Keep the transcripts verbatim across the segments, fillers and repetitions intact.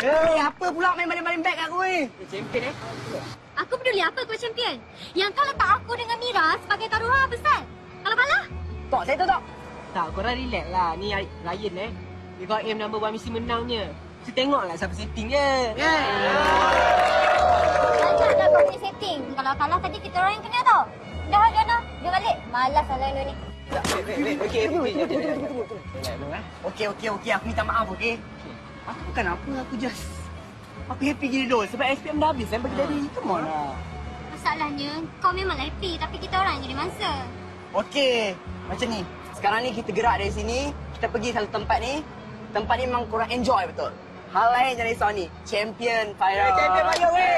Hei, apa pula main baling-baling beg kat aku ni? Champion eh? Aku peduli apa kau champion? Yang kau letak aku dengan Mira sebagai taruhan apa, Sal? Kalau kalah? Tok, saya tu, Tok. Tak, korang relax lah. Ni Ryan eh. Dia kau aim number one mesti menangnya. Kita tengoklah siapa setting dia. Kan? Banyak dah kau punya setting. Kalau kalah tadi kita orang yang kena tau. Dah, dah, dah. Dia balik. Malas lah lain ni. Wait, wait, wait. Okey, okey. Relax dulu eh. Okey, okey, okey. Aku minta maaf, okey? Aku bukan apa, aku just... Aku happy gini dulu sebab S P M dah habis kan bagi daddy. Come on lah. Masalahnya, kau memang happy tapi kita orang yang jadi mangsa. Okey, macam ni. Sekarang ni kita gerak dari sini. Kita pergi satu tempat ni. Tempat ni memang korang enjoy betul. Hal lain jangan risau ni. Champion Faira. Yeah, champion Faira, weh!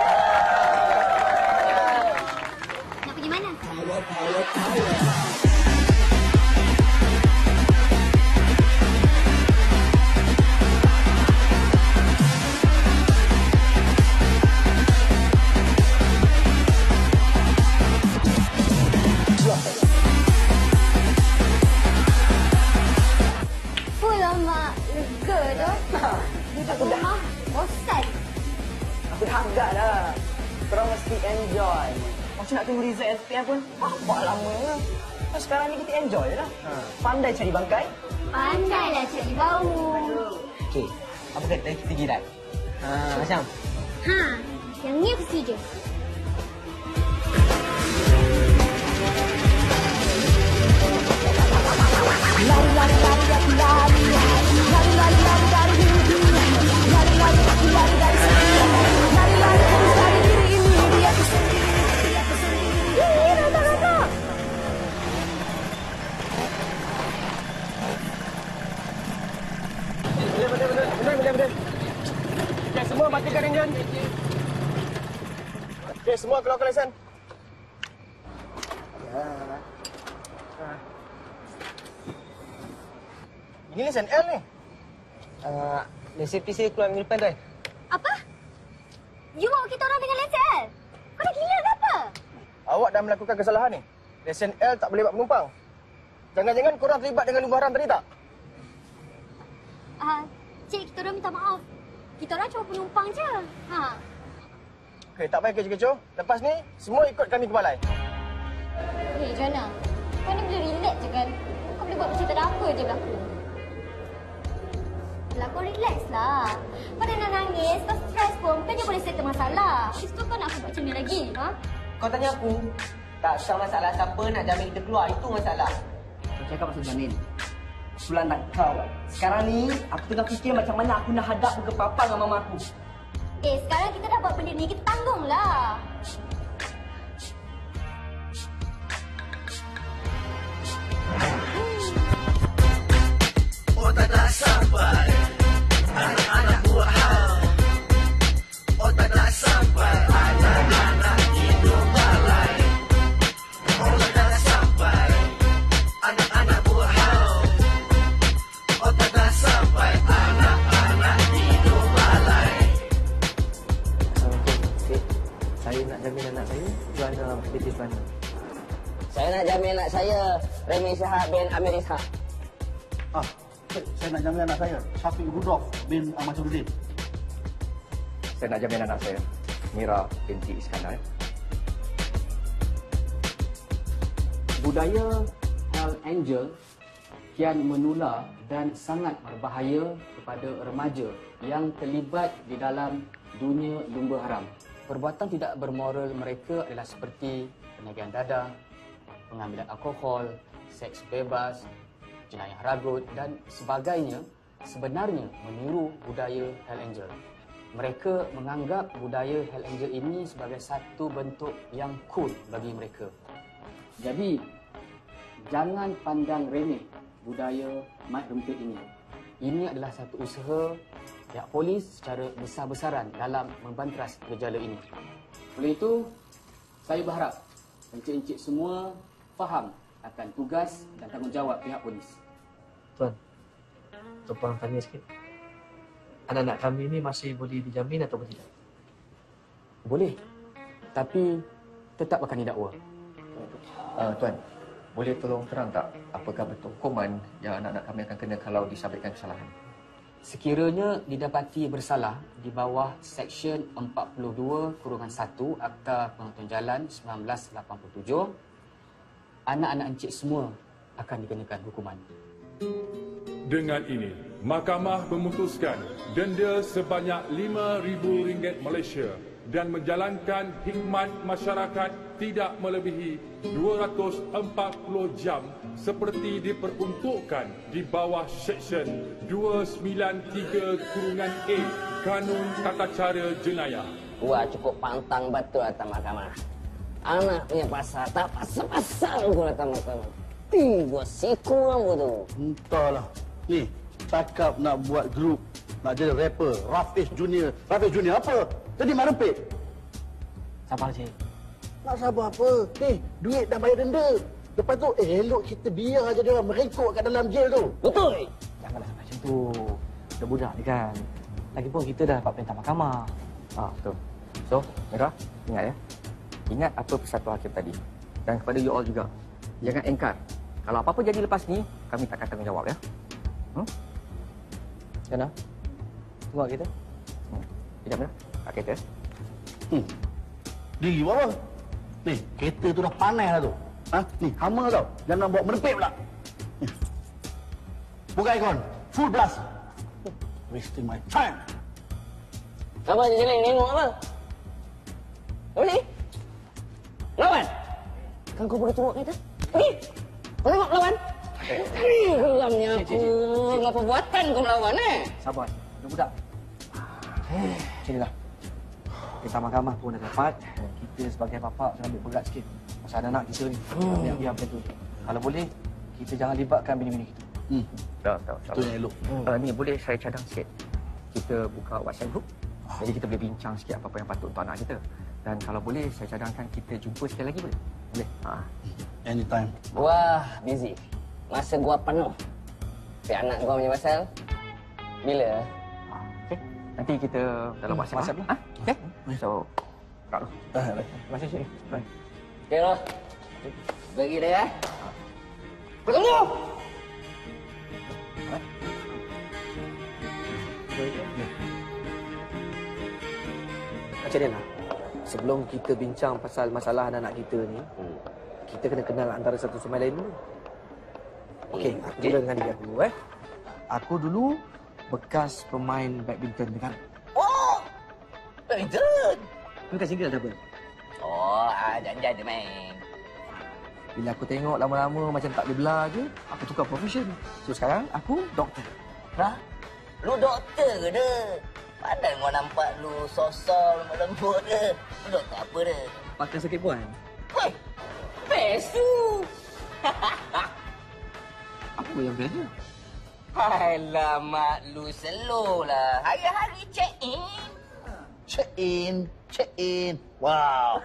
Nak pergi mana? Aku dah bosan. Aku dah agak dah. Korang mesti enjoy. Macam nak tunggu result S P M pun. Apa lamanya. Nah, sekarang ni kita enjoy je lah. Ha. Pandai cari bangkai. Pandailah cari bau. Okey. Apa kata kita pergi dah? Ha, macam? Ha, yang ni aku setuju. Lari lari lari aku lari. Lari lari lari dari diri. Lari lari aku lari dari sini. Lari lari terus dari diri ini. Dia aku sendiri. Dia aku sendiri. Ih, rata rata. Benar benar benar benar benar benar. Okey, semua matikan enjin. Okey, semua keluarkan lesen. Ya. Ini lesen L ni. Uh, lesen P C keluar minggu depan tuan. Apa? You bawa kita orang dengan lesen L? Kau dah gila ke apa? Awak dah melakukan kesalahan ni. Lesen L tak boleh buat penumpang. Jangan-jangan korang terlibat dengan lumba haram tadi tak? Ah, uh, cik, kita orang minta maaf. Kita orang cuma penumpang je. Ha. Okey, tak payah kecoh-kecoh. Lepas ni, semua ikut kami ke balai. Hei, Jana. Kau ni boleh relax je kan? Kau boleh buat macam tak ada apa je berlaku. Lah, kau relax lah. Kau dah nak nangis, kau stres pun. Bukannya boleh settle masalah. Lepas tu kau nak aku buat macam ni lagi. Ha? Kau tanya aku, tak usah masalah siapa nak jamin kita keluar. Itu masalah. Kau cakap pasal jamin. Pulang tak kau. Sekarang ni, aku tengah fikir macam mana aku nak hadap muka papa dengan mama aku. Eh, sekarang kita dah buat benda ni, kita tanggungllah. Otaklah sampai anak-anak buah hal. Otaklah sampai anak-anak hidup balai. Otaklah sampai anak-anak buah hal. Otaklah sampai anak-anak hidup balai. Assalamualaikum. Saya nak jamin anak saya jual dalam aktiviti mana? Saya nak jamin anak saya, Remy Syahab bin Amir Ishak. Ah, saya nak jamin anak saya, Syafiq Rudolf bin Ahmad Syarudin. Saya nak jamin anak saya, Mira binti Iskandar. Budaya Hell Angel kian menular dan sangat berbahaya kepada remaja yang terlibat di dalam dunia lumba haram. Perbuatan tidak bermoral mereka adalah seperti penyagaan dadah, pengambilan alkohol, seks bebas, jenayah ragut dan sebagainya sebenarnya meniru budaya Hell Angel. Mereka menganggap budaya Hell Angel ini sebagai satu bentuk yang cool bagi mereka. Jadi, jangan pandang remeh budaya mat rempit ini. Ini adalah satu usaha pihak polis secara besar-besaran dalam membanteras gejala ini. Oleh itu, saya berharap encik-encik semua faham akan tugas dan tanggungjawab pihak polis. Tuan, tumpang tanya sikit. Anak-anak kami ini masih boleh dijamin atau tidak? Boleh, tapi tetap akan didakwa. Uh, Tuan, boleh tolong terang tak apakah betul hukuman yang anak-anak kami akan kena kalau disabitkan kesalahan? sekiranya didapati bersalah di bawah Seksyen empat puluh dua kurungan satu Akta Penonton Jalan seribu sembilan ratus lapan puluh tujuh, anak-anak encik semua akan dikenakan hukuman. Dengan ini, Mahkamah memutuskan denda sebanyak lima ribu ringgit Malaysia dan menjalankan khidmat masyarakat tidak melebihi dua ratus empat puluh jam seperti diperuntukkan di bawah Seksyen dua sembilan tiga kurungan A Kanun Tata Cara Jenayah. Wah, cukup pantang betul atas mahkamah. Anak punya pasal, tak pasal-pasal gua atas mahkamah. Tiga siku kamu tu. Entahlah. Ni, cakap nak buat grup, nak jadi rapper, Rafiz Junior. Rafiz Junior apa? Jadi mak rempit. Sabar, Cik. Nak sabar apa? Ni, duit dah bayar denda. Lepas tu, eh, elok kita biar aja dia orang merengkuk kat dalam jail tu. Betul. Janganlah sampai macam tu. Dah budak ni kan. Lagipun kita dah dapat perintah mahkamah. Ah, betul. So, Mira, ingat ya. Ingat apa persatuan hakim tadi. Dan kepada you all juga. Jangan engkar. Kalau apa-apa jadi lepas ni, kami takkan tanggungjawab ya. Hmm? Jana, tunggu kita. Hmm. Sekejap Mira. Kat kereta. Hmm. Diri buat apa? Ni, kereta tu dah panas dah tu. Ha? Ni, hama tau. Jangan bawa merepek pula. Ni. Buka aircon. Full blast. Wasting my time. Apa je jeleng nengok apa? Apa ni? Lawan? Kan kau boleh tengok kereta? Pergi! Kau tengok lawan? Hei, geramnya aku. Ngapa buatan kau melawan eh? Sabar, dah budak. Sini lah. Perintah mahkamah pun dah dapat. Kita sebagai bapa jangan ambil berat sikit. Pasal anak-anak kita ni. Hmm. Biar, biar macam tu. Kalau boleh, kita jangan libatkan bini-bini kita. Hmm. Dah, dah. Itu yang elok. Hmm. Uh, ni boleh saya cadang sikit. Kita buka WhatsApp group. Jadi kita boleh bincang sikit apa-apa yang patut untuk anak kita. Dan kalau boleh, saya cadangkan kita jumpa sekali lagi boleh? Boleh? Ha. Anytime. Wah, busy. Masa gua penuh. Tapi anak gua punya pasal, bila? Ha. Okay. Nanti kita dalam WhatsApp. WhatsApp lah. Ha? Okay? So, kak lu. Terima kasih, Cik. Baik. Okay, Roh. Bagi dia, ya. Bertemu! Macam ni lah. Sebelum kita bincang pasal masalah anak-anak kita ni, hmm. kita kena kenal antara satu sama lain dulu. Okey, aku mula dengan diri aku eh. Aku dulu bekas pemain badminton negara. Oh! Badminton! Kau kat single dah apa? Oh, ah, jangan je main. Bila aku tengok lama-lama macam tak boleh belah je, aku tukar profession. So sekarang aku doktor. Hah? Lu doktor ke dia? Padahal gua nampak lu sosok lembut-lembut dia. Lu doktor apa dia? Pakar sakit puan. Weh! Best tu! Apa yang best tu? Alamak, lu slow lah. Hari-hari check in. Check in, check in. Wow.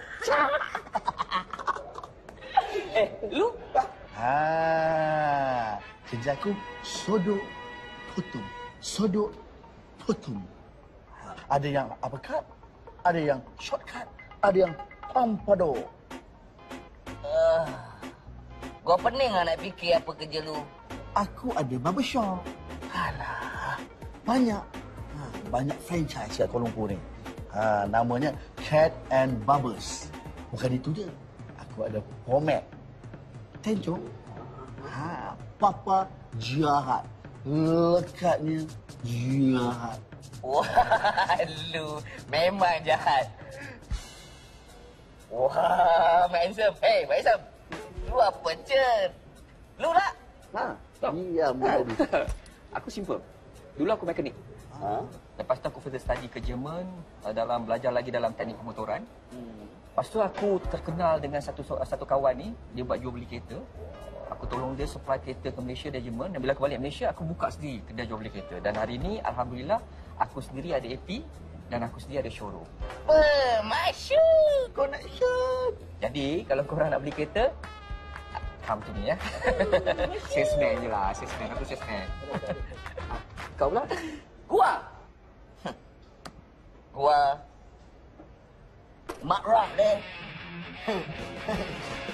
Eh, lu? Ha, kerja aku sodok putum. Sodok putum. Ada yang uppercut, ada yang shortcut, ada yang pompadour. Uh, gua pening lah nak fikir apa kerja lu. Aku ada barbershop. Alah, banyak. Ha, banyak franchise kat Kuala Lumpur ni. Ha, namanya Cat and Barbers. Bukan itu je. Aku ada pomade. Tenco. Ha, Papa jahat. Lekatnya jahat. Wah, lu memang jahat. Wah, Mak Handsome. Hey, Mak Handsome. Lu apa je? Lu nak? Ha, iya menjadi. Aku simple. Dulu aku mekanik. Ha? Lepas tu aku further study ke Jerman uh, dalam belajar lagi dalam teknik pemotoran. Hmm. Lepas tu aku terkenal dengan satu satu kawan ni, dia buat jual beli kereta. Aku tolong dia supply kereta ke Malaysia dan Jerman. Dan bila aku balik Malaysia, aku buka sendiri kedai jual beli kereta. Dan hari ni alhamdulillah aku sendiri ada A P dan aku sendiri ada showroom. Wah, masyuk. Connection. Jadi kalau korang nak beli kereta, come to me ya. Salesman je lah, salesman. Aku salesman. Kau pula? Gua. Gua. Mak rock deh.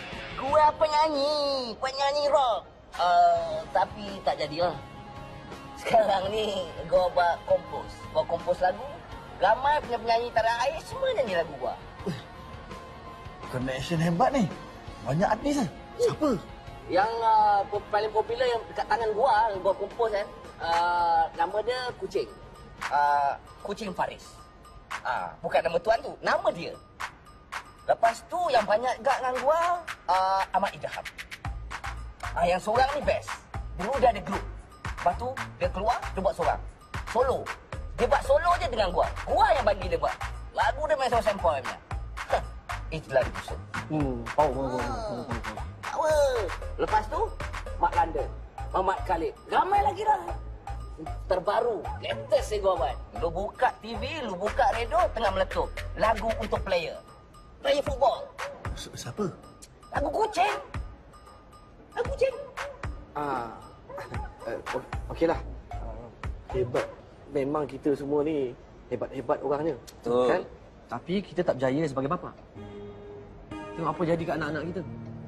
Gua penyanyi, penyanyi rock. Uh, tapi tak jadilah. Sekarang ni gua buat kompos. Gua kompos lagu. Ramai penyanyi tanah air semua nyanyi lagu gua. Connection hebat ni. Banyak artis kan? Siapa? Yang uh, paling popular yang dekat tangan gua, yang gua kompos kan. Uh, nama dia Kucing. Uh, Kucing Faris. Uh, bukan nama tuan tu, nama dia. Lepas tu yang banyak gak dengan gua, uh, Ahmad Idham. Uh, yang seorang ni best. Dulu dia ada grup. Lepas tu dia keluar, dia buat seorang. Solo. Dia buat solo je dengan gua. Gua yang bagi dia buat. Lagu dia main sama sampel punya. Itulah dia busuk. Hmm, power, power, power, power. Power. Lepas tu, Mak London. Mamat Khalid. Ramai lagi dah. Terbaru. Latest saya gua buat. Lu buka T V, lu buka radio, tengah meletup. Lagu untuk player. Player football. Siapa? Lagu Kucing. Lagu Kucing. Ah, uh, okeylah. Uh, hebat. Memang kita semua ni hebat-hebat orangnya. Betul. Kan? Tapi kita tak berjaya sebagai bapa. Tengok apa jadi kat anak-anak kita.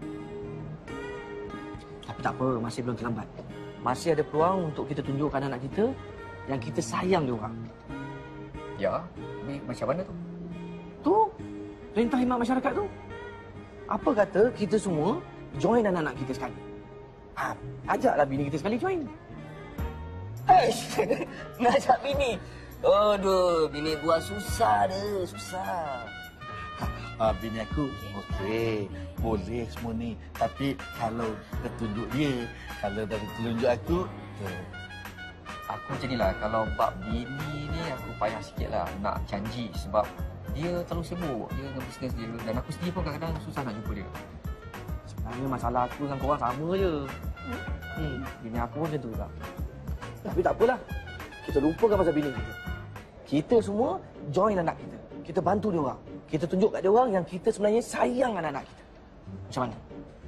Tapi tak apa, masih belum terlambat. Masih ada peluang untuk kita tunjukkan anak kita yang kita sayang dia orang. Ya, ni macam mana tu? Tu, perintah khidmat masyarakat tu. Apa kata kita semua join anak-anak kita sekali? Ha, ajaklah bini kita sekali join. Eish, ngajak bini. Aduh, bini gua susah deh, susah. Ah, bini aku, okey, boleh semua ni. Tapi kalau ketunjuk dia, kalau dari telunjuk aku, tu. Aku macam ni lah, kalau bab bini ni aku payah sikit lah nak janji sebab dia terlalu sibuk, dia dengan bisnes dia. Dan aku sendiri pun kadang-kadang susah nak jumpa dia. Sebenarnya masalah aku dengan korang sama je. Hmm, bini aku pun macam tu juga. Tapi tak apalah, kita lupakan pasal bini kita. Kita semua join anak kita. Kita bantu dia orang. Kita tunjuk kat dia orang yang kita sebenarnya sayang anak-anak kita. Macam mana?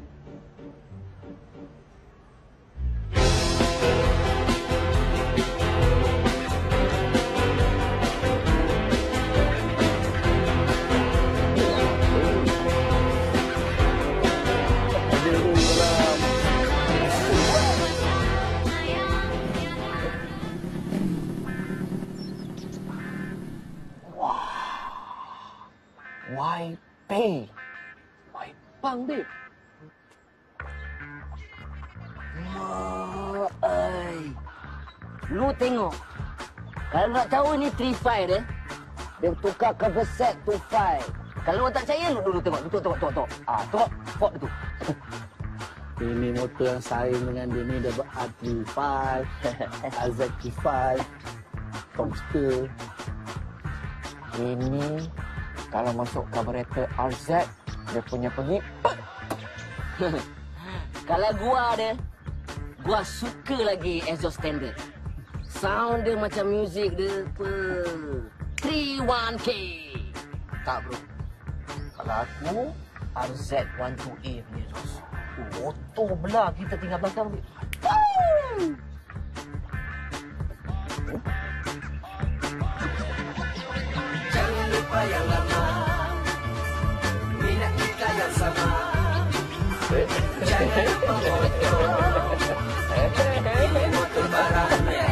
Why pay? Why bang, babe? Oh, ay. Lu tengok. Kalau nak tahu ni three five dia, dia tukar cover set to five. Kalau lu tak percaya, lu dulu tengok. Tengok, tengok, tengok. Ah, tengok. Ford tu. Ini motor yang saing dengan dia ni dia buat R tiga five, R Z five, Tomster. Ini kalau masuk carburetor R Z, dia punya pergi. Kalau gua ada, gua suka lagi exhaust standard. Sound dia macam music dia apa. three one K. Tak bro. Kalau aku, R Z one two A punya exhaust. Motor belah kita tinggal belakang. Jangan lupa yang lama, minat kita yang sama. Jangan lupa motor, pilih motor barangnya.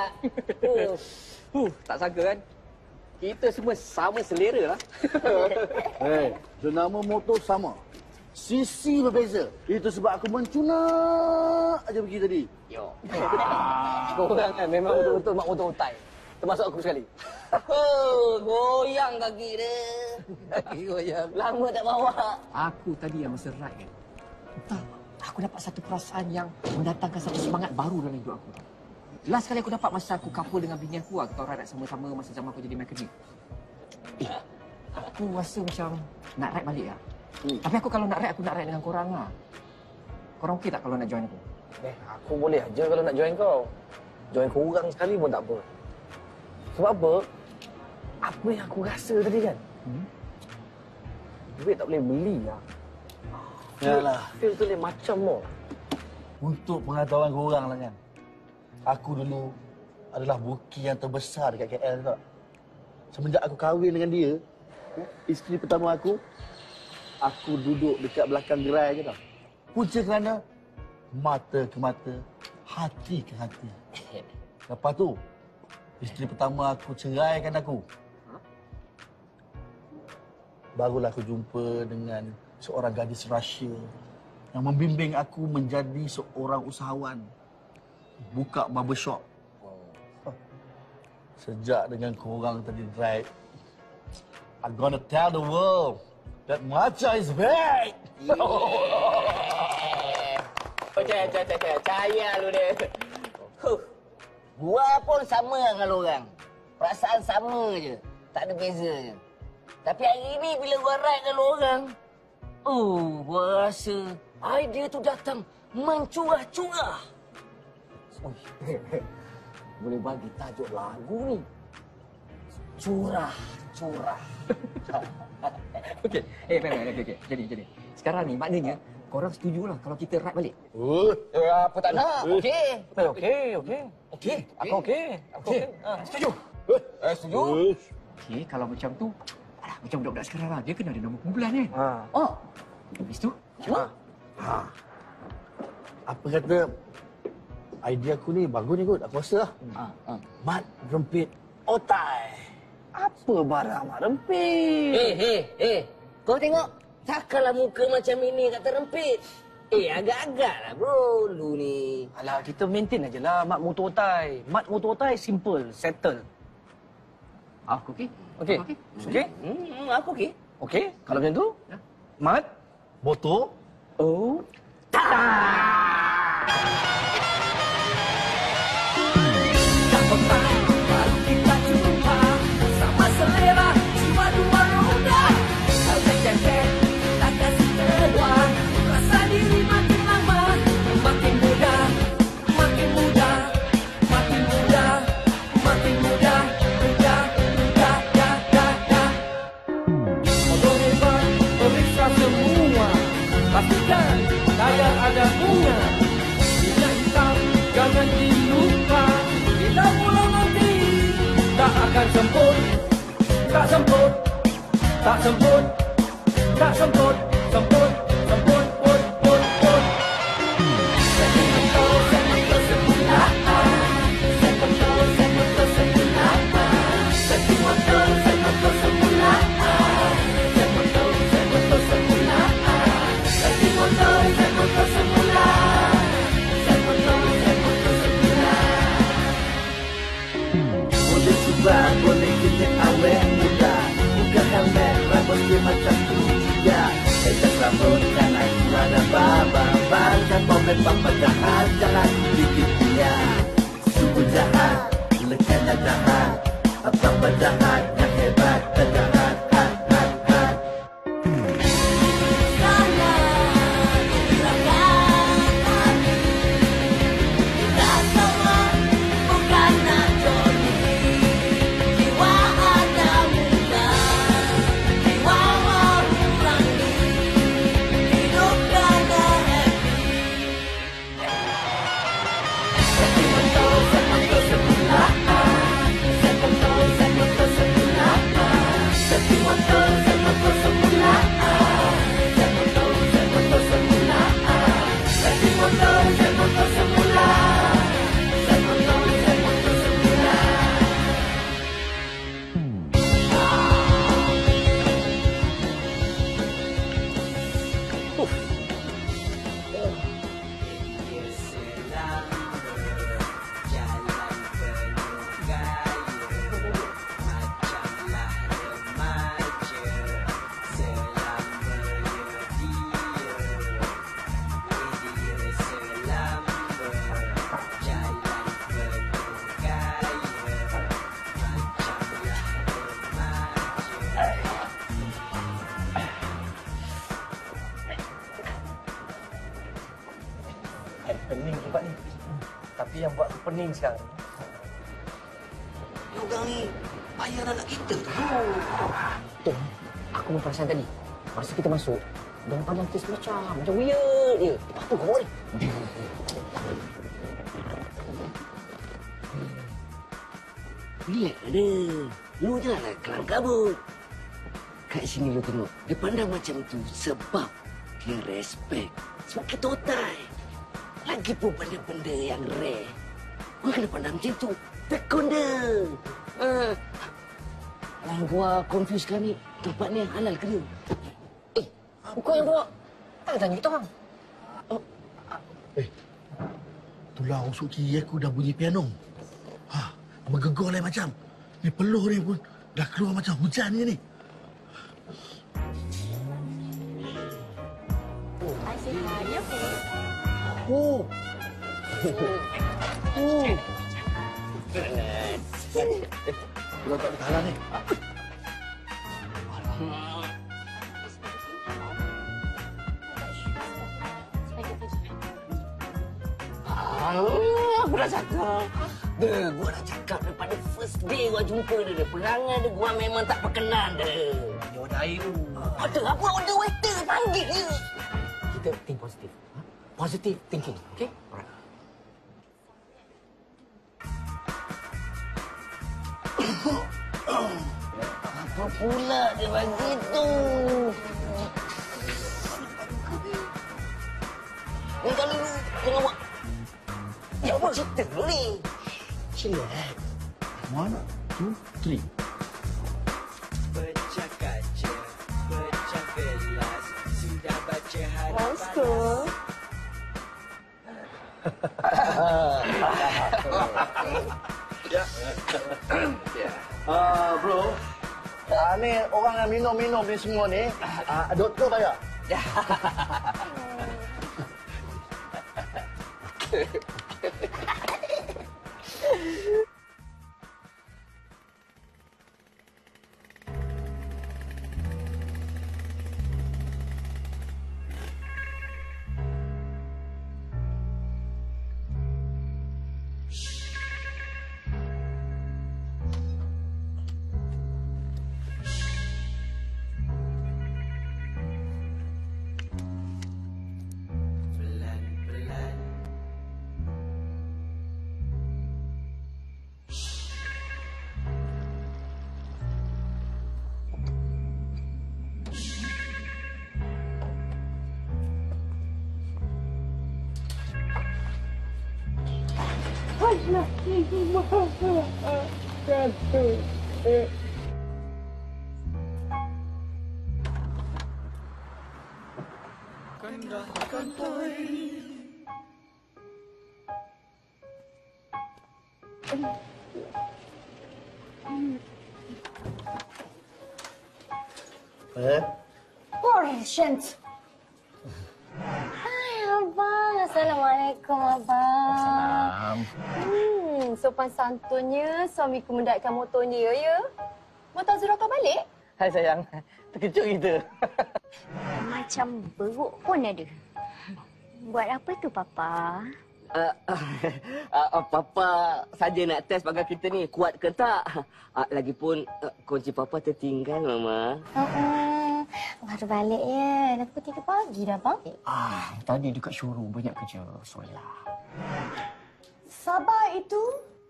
Huh, tak sangka kan? Kita semua sama selera lah. Hei, jenama motor sama. Sisi berbeza. Itu sebab aku mencunak aja pergi tadi. Yo. Korang kan memang betul-betul mak motor utai. Termasuk aku sekali. Oh, goyang kaki dia. Kaki goyang. Lama tak bawa. Aku tadi yang masa ride kan. Entah, aku dapat satu perasaan yang mendatangkan satu semangat baru dalam hidup aku. Last kali aku dapat masa aku couple dengan bini aku, kita orang ride sama-sama masa zaman aku jadi mekanik. Eh, aku rasa macam nak ride balik lah. Hmm. Tapi aku kalau nak ride, aku nak ride dengan korang lah. Korang okey tak kalau nak join aku? Eh, aku boleh aja kalau nak join kau. Join korang sekali pun tak apa. Sebab apa? Apa yang aku rasa tadi kan? Hmm? Duit tak boleh beli lah. Yalah. Feel tu lain macam more. Untuk pengetahuan korang lah kan. Aku dulu adalah buki yang terbesar dekat K L tak. Semenjak aku kahwin dengan dia, isteri pertama aku, aku duduk dekat belakang gerai je tau. Punca kerana mata ke mata, hati ke hati. Lepas tu, isteri pertama aku ceraikan aku. Barulah aku jumpa dengan seorang gadis Rusia yang membimbing aku menjadi seorang usahawan. Buka barbershop. Sejak dengan korang tadi drive, I'm gonna tell the world that matcha is back. Caya, caya, caya, caya lu deh. Huh. Gua pun sama dengan lu orang. Perasaan sama je. Tak ada beza je. Tapi hari ini bila gua ride dengan lu orang, oh, gua rasa idea tu datang mencurah-curah. Oh, boleh bagi tajuk lagu ni. Curah, curah. Okey. Eh, baik, baik, okey, okey. Jadi, jadi. Sekarang ni maknanya korang setujulah kalau kita ride balik. Oh, ya, apa tak nak? Okey. Okey, okey. Okey, aku okey. Aku okey. Ha, setuju. Eh, setuju. Okey, kalau macam tu, alah, macam budak-budak sekarang lah. Dia kena ada nama kumpulan kan? Ha. Oh. Habis tu, Ha. ha. Apa kata idea aku ni bagus ni kot, aku rasa lah. Ha. Ha. Mat rempit otai. Apa barang mak rempit? Eh, eh, eh. Kau tengok. Takkanlah muka macam ini kata rempit. Eh, agak-agak lah bro, lu ni. Alah, kita maintain aje lah mat motor otai. Mat motor otai simple, settle. aku okey. Okey. Okey. Okey? Hmm, aku okey. Okey, kalau macam tu, Ya. mat, Motor oh, Baru kita jumpa sama selera jiwa dua roda. Harga cengkeh tak kasih kedua. Rasa diri makin lama makin muda, makin muda, makin muda, makin muda, muda, muda, da, da, da. Motor hebat, periksa semua. Pastikan tayar ada bunga. Minyak hitam jangan dilupa. Bila pulang nanti tak akan semput, tak semput, tak semput, tak semput, semput, semput, put, put, put. Sentimental, sentimental semula. Sentimental, sentimental semula. Sentimental, sentimental semula. Sentimental, sentimental semula. Sentimental, sentimental semula. Sentimental, sentimental semula. Boleh cuba, boleh kita awet muda. Buka helmet, rambut dia macam tu juga. Ejas rambut dan aku ada baba-baba. Dan momen papa jahat, jangan bikin dia sungguh jahat, lekanya jahat. Abang berjahat, yang hebat terjahat. Hat, hat, hat. Sentimental, Pening tempat ni. Tapi yang buat aku pening sekarang. Diorang ni bayar anak kita tu. Betul. Aku pun perasan tadi. Masa kita masuk, diorang pandang kes macam, macam weird je. Lepas tu kau boleh. Relax ada. Lu janganlah kelam kabut. Kat sini lu tengok. Dia pandang macam tu sebab dia respect. Sebab kita otai. Lagi pun benda-benda yang rare. Kau kena pandang macam tu. Tekun dia. Uh, yang gua confuse sekarang ni, tempat ni halal ke dia? Eh, kau yang bawa. Tak tanya kita orang. Eh, tulang rusuk kiri aku dah bunyi piano. Ha, menggegor lain macam. Ni peluh ni pun dah keluar macam hujan ni ni. Asyik tanya pun. Oh. Oh. Kalau tak bertahan ni. Ah, aku dah cakap. Dia, gua dah cakap daripada first day gua jumpa dia. dia. Perangai dia gua memang tak berkenan dia. Dia order air tu. Ada apa order waiter panggil dia. Kita think positif. Ha? Positive thinking, okay? Alright. Apa pula dia bagi tu? Ni kali ni jangan buat. Ya apa cerita dulu ni? Chillax. One, two, three. Pecah kaca, pecah gelas, sudah baca hadis. Monster. Ah, bro. Ah, ni orang yang minum-minum ni semua ni, ah, doktor bayar. Pelan-pelan. Eh? Patient. Hai Abang. Assalamualaikum Abang. Hmm, sopan santunnya suamiku mendaikkan motornya ya. Motor Zura kau balik? Hai sayang. Terkejut kita. Macam beruk pun ada. Buat apa tu, Papa? Uh, uh, uh, Papa saja nak test bagai kita ni kuat ke tak. Uh, lagipun uh, kunci Papa tertinggal, Mama. Uh-uh. Baru balik ya. Dah pukul tiga pagi dah, Bang. Ah, tadi dekat showroom banyak kerja. Solah. Sabah itu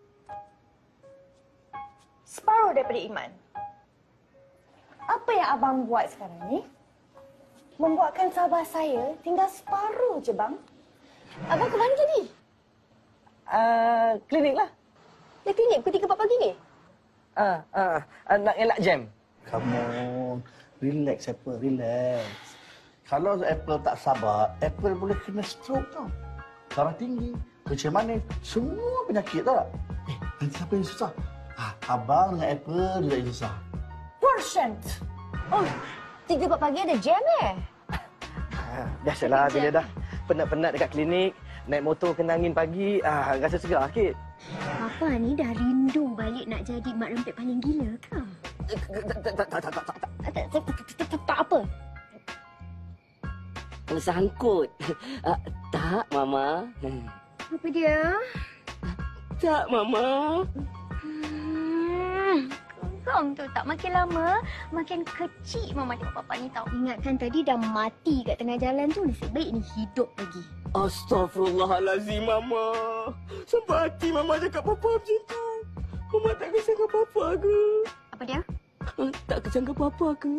separuh daripada iman. Apa yang Abang buat sekarang ni? Membuatkan Sabah saya tinggal separuh je, Bang. Abang ke mana tadi? Uh, klinik lah. Dia klinik pukul tiga empat pagi ni? Uh, uh, uh, nak elak jam. Come on. Relax, Apple. Relax. Kalau Apple tak sabar, Apple boleh kena stroke tau. Darah tinggi, kencing manis, semua penyakit tau tak? Eh, nanti siapa yang susah? Ah, abang dengan Apple juga yang susah. Portion. Oh, tiga empat pagi ada jam eh? Uh, biasalah bila dah penat-penat dekat klinik, naik motor kena angin pagi, ah, rasa segar sikit. Papa ni dah rindu balik nak jadi mak rempit paling gila ke? Tak, tak, tak, tak, tak, tak, tak. Tak apa. Sangkut. Uh, tak, Mama. Apa dia? Tak, Mama. Hmm. Kong tu tak makin lama, makin kecil Mama tengok papa ni tau. Ingatkan tadi dah mati kat tengah jalan tu, nasib baik ni hidup lagi. Astaghfirullahalazim, Mama. Sampai hati Mama cakap papa macam tu. Mama tak kesangka papa ke? Apa dia? Tak kesangka papa ke?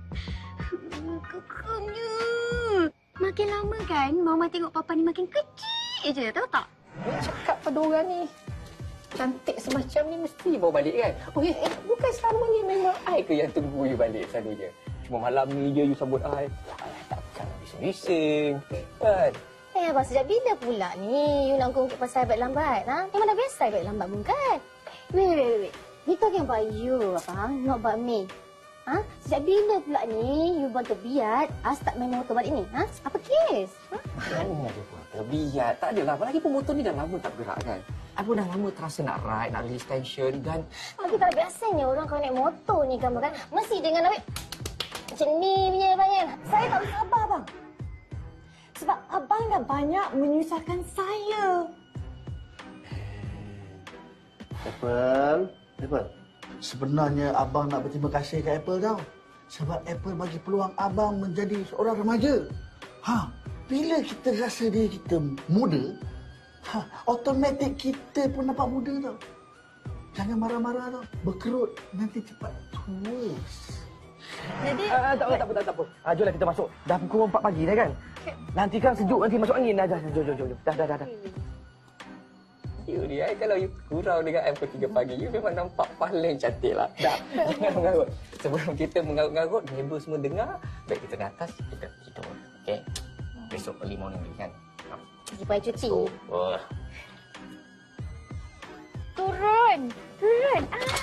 Kekumnya. Makin lama kan, Mama tengok papa ni makin kecil je, tahu tak? Dia cakap pada orang ni, cantik semacam ni mesti bawa balik kan? Oh, eh, eh, bukan selama ni memang I ke yang tunggu you balik selalunya? Cuma malam ni je you sambut I. I takkan bising-bising, kan? Eh, abang sejak bila pula ni you nak gongkok pasal balik lambat? Ha? Memang dah biasa balik lambat pun kan? Wait, wait, wait, wait. We talking about you, abang, not about me. Ha? Sejak bila pula ni you want to biat I start main motor balik ni? Ha? Apa kes? Ha? Mana ada pun terbiat. Tak adalah. Apalagi pun motor ni dah lama tak bergerak kan? I pun dah lama terasa nak ride, nak release tension dan... Tapi kalau biasanya orang kalau naik motor ni kan, kan mesti dengan ambil macam ni punya abang kan. Saya tak boleh sabar bang. Sebab abang dah banyak menyusahkan saya. Apple, Apple. Sebenarnya abang nak berterima kasih ke Apple tau. Sebab Apple bagi peluang abang menjadi seorang remaja. Ha, bila kita rasa diri kita muda, ha, automatik kita pun nampak muda tau. Jangan marah-marah tau. Berkerut nanti cepat tua. Jadi Ah, tak apa, tak apa, tak apa. Ah, jomlah kita masuk. Dah pukul empat pagi dah kan? Nanti kan sejuk, nanti masuk angin dah. Dah, jom, jom, jom. Dah, dah, dah. dah. You ni, I, kalau you kurang dengan I pukul tiga pagi, you memang nampak paling cantik lah. Dah, jangan mengarut. Sebelum kita mengarut-ngarut, neighbor semua dengar, baik kita ke atas, kita tidur. Okay? Besok early morning ni kan? pergi pagi cuti. So, uh, Turun! Turun! Ah.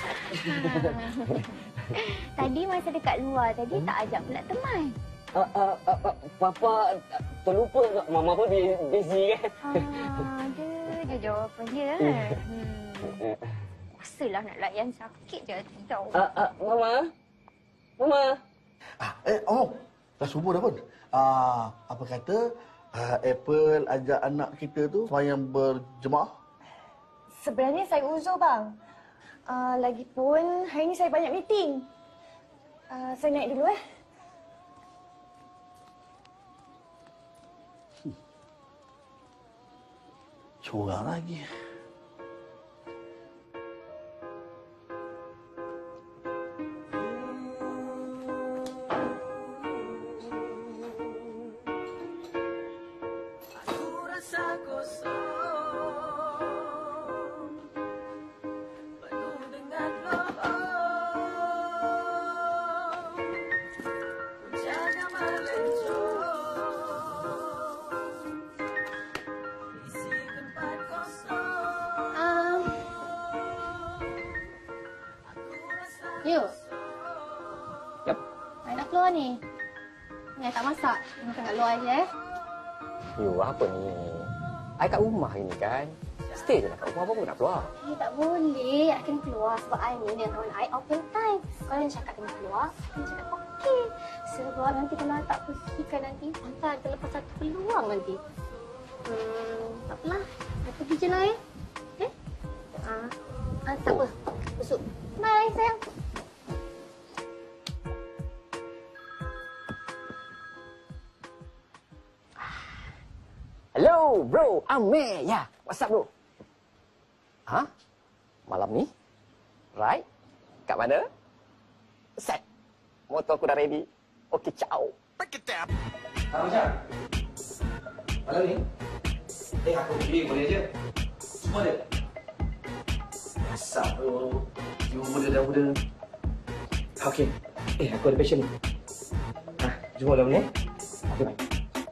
Tadi masa dekat luar, tadi tak ajak pula teman. Uh, uh, uh, uh, papa uh, terlupa. Mama pun busy kan? Ah, ada je jawapan dia. Hmm. Kuasalah nak layan sakit je hati tau. Uh, uh, Mama? Mama? Ah, eh, oh, dah subuh dah pun. Ah, apa kata ah, Apple ajak anak kita tu sembahyang berjemaah? Sebenarnya saya uzur bang. Uh, lagipun hari ni saya banyak meeting. Uh, saya naik dulu eh. Hmm. Curang lagi. Yuk. Yap. Saya nak keluar ni. Saya tak masak. Makan kat luar je eh. you apa ni? I kat rumah ini kan? Stay je lah kat rumah, apa pun nak keluar. Eh, tak boleh. I kena keluar sebab I ni dengan kawan I open time. Kalau yang cakap kena keluar, dia cakap okey. Sebab nanti kalau I tak pergikan nanti, entah terlepas satu peluang nanti. Hmm, tak apalah. I pergi je lah eh. Eh? Ah, ah, tak apa. Besok. Bye sayang. Hello, bro. Amir. Ya, what's up, bro? Hah? Malam ni? Right? Kat mana? Set. Motor aku dah ready. Okey, ciao. Ha, Macam? Malam ni? Eh, aku pergi boleh je. Semua ada. Asap bro. You muda dah muda. Okey. Eh, aku ada passion ni. Ha, jumpa malam ni. Okey, bye.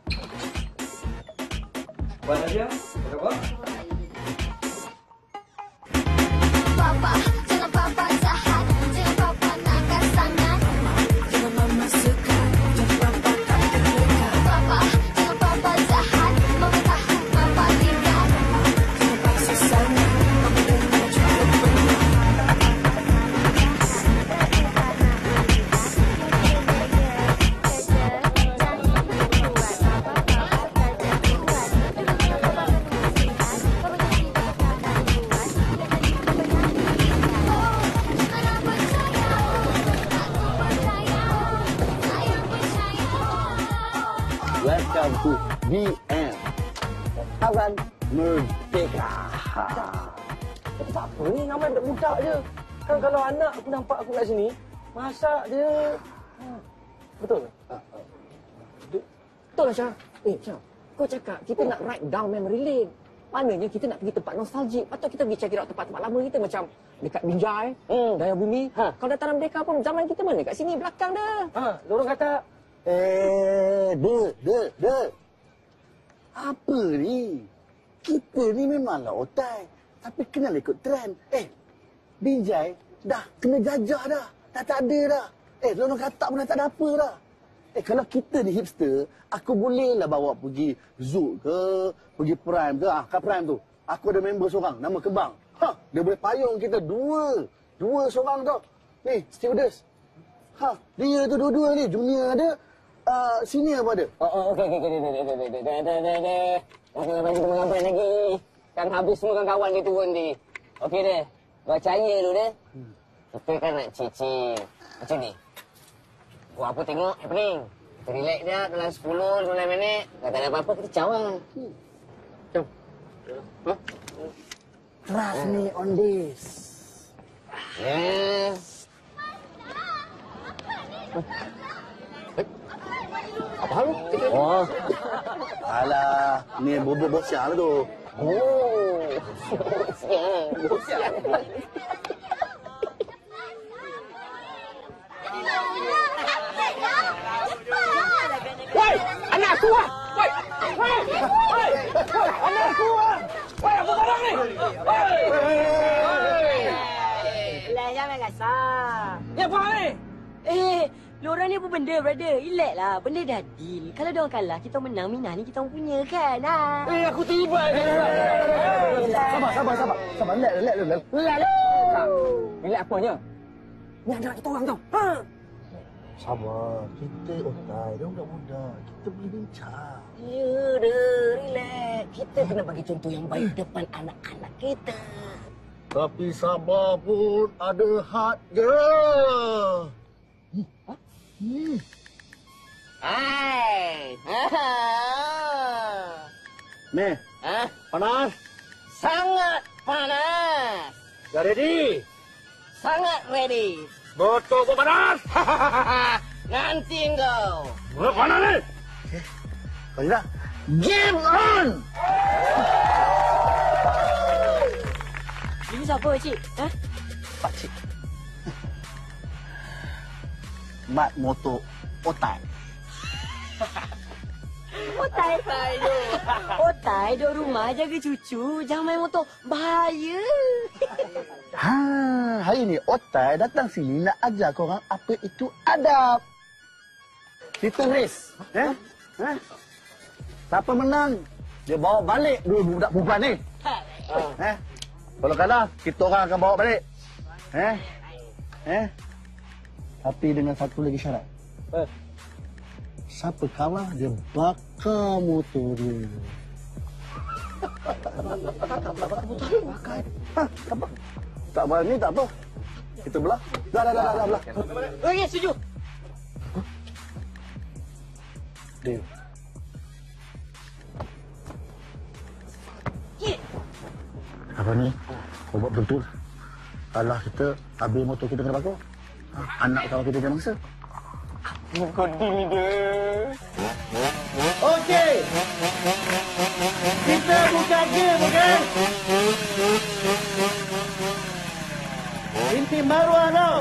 Buat aja. Apa? Papa, jangan papa jahat. Jangan papa nakal sangat. Jangan mama suka. Jangan papa tak terluka. Papa, jangan papa jahat. Mama tahan, papa tidak. Jangan paksa sangat. Mama dengar juga penuh. Jangan buat papa itu D M. Abang. Merdeka. Tapi tak apa ni, namanya budak-budak je. Kan kalau anak aku nampak aku kat sini, masak dia. Betul ke? Betul lah, Syah. Eh, Syah. Kau cakap kita nak write down memory lane. Maknanya kita nak pergi tempat nostalgic. Patut kita pergi check it out tempat-tempat lama kita macam dekat Binjai, hmm. Daya Bumi. Ha. Kalau Dataran Merdeka pun zaman kita mana? Kat sini, belakang dah. Ha. Diorang kata, Eh, dek, dek, dek. Apa ni? Kita ni memanglah otai. Tapi kenal ikut trend. Eh, Binjai dah kena jajah dah. Dah tak ada dah. Eh, Lorong Katak pun dah tak ada apa dah. Eh, kalau kita ni hipster, aku bolehlah bawa pergi Zoo ke, pergi Prime ke. Ah, kat Prime tu, aku ada member seorang, nama Kebang. Ha, dia boleh payung kita dua. Dua seorang tu. Ni, stewardess. Ha, dia tu dua-dua ni. Junior ada, uh, senior pun ada. Oh, oh okey, okey, okey, okey, okey, okey, okey, okey. Jangan kita mengambil lagi. Kan habis semua kawan-kawan kita pun nanti. Okey deh, percaya dulu deh. Kita kan nak cicil. Macam ni. Buat apa tengok happening. Kita relax dia dalam sepuluh sembilan minit. Kalau tak ada apa-apa, kita cawan. Hmm. Jom. Huh? Trust me on this. Yes. Apa hal? Oh. Alah, ni bubuk bosial tu. Oh. Bosial. Bosial. Woi, anak aku ah. Woi. Woi. Woi. Anak aku ah. Woi, apa barang ni? Woi. Lah, jangan kasar. Ya, apa ni? Eh, lorang ni apa benda, brother? Relax lah. Benda dah deal. Kalau diorang kalah, kita menang. Minah ni kita orang punya kan? Ha? Eh, aku tiba. Sabar, sabar, sabar. Sabar, relax, relax, relax. Relax. Relax apanya? Ni anak kita orang tau. Ha. Sabar, kita otai, dia budak-budak. Kita boleh bincang. Ya dah, relax. Kita kena bagi contoh yang baik depan anak-anak kita. Tapi sabar pun ada had je. Hmm. Hai. Ni, Ha? panas. Sangat panas. Dah ready? Sangat ready. Betul pun panas. Nanti engkau. Berapa panas ni? Kau tidak? Game on! Ini siapa, cik? Ha? Pak cik. Mat motor otai. Otai. Otai duduk rumah jaga cucu. Jangan main motor. Bahaya. Ha, hari ni otai datang sini nak ajar korang apa itu adab. Kita race. Eh? Eh? Siapa menang, dia bawa balik dua budak perempuan ni. Eh? Kalau kalah, kita orang akan bawa balik. Eh? Eh? Tapi dengan satu lagi syarat. Eh. Siapa kalah, dia bakar motor dia. Ha, tak apa. Tak berani, tak apa. Kita belah. Dah, dah, dah, dah, dah belah. Okey, setuju. Deal. Apa ni? Kau buat betul. Kalah kita, habis motor kita kena bakar. Ha, anak kawan kita jangan mangsa. Kau deal dia. Okey. Kita buka game, okey? Inti maruah tau.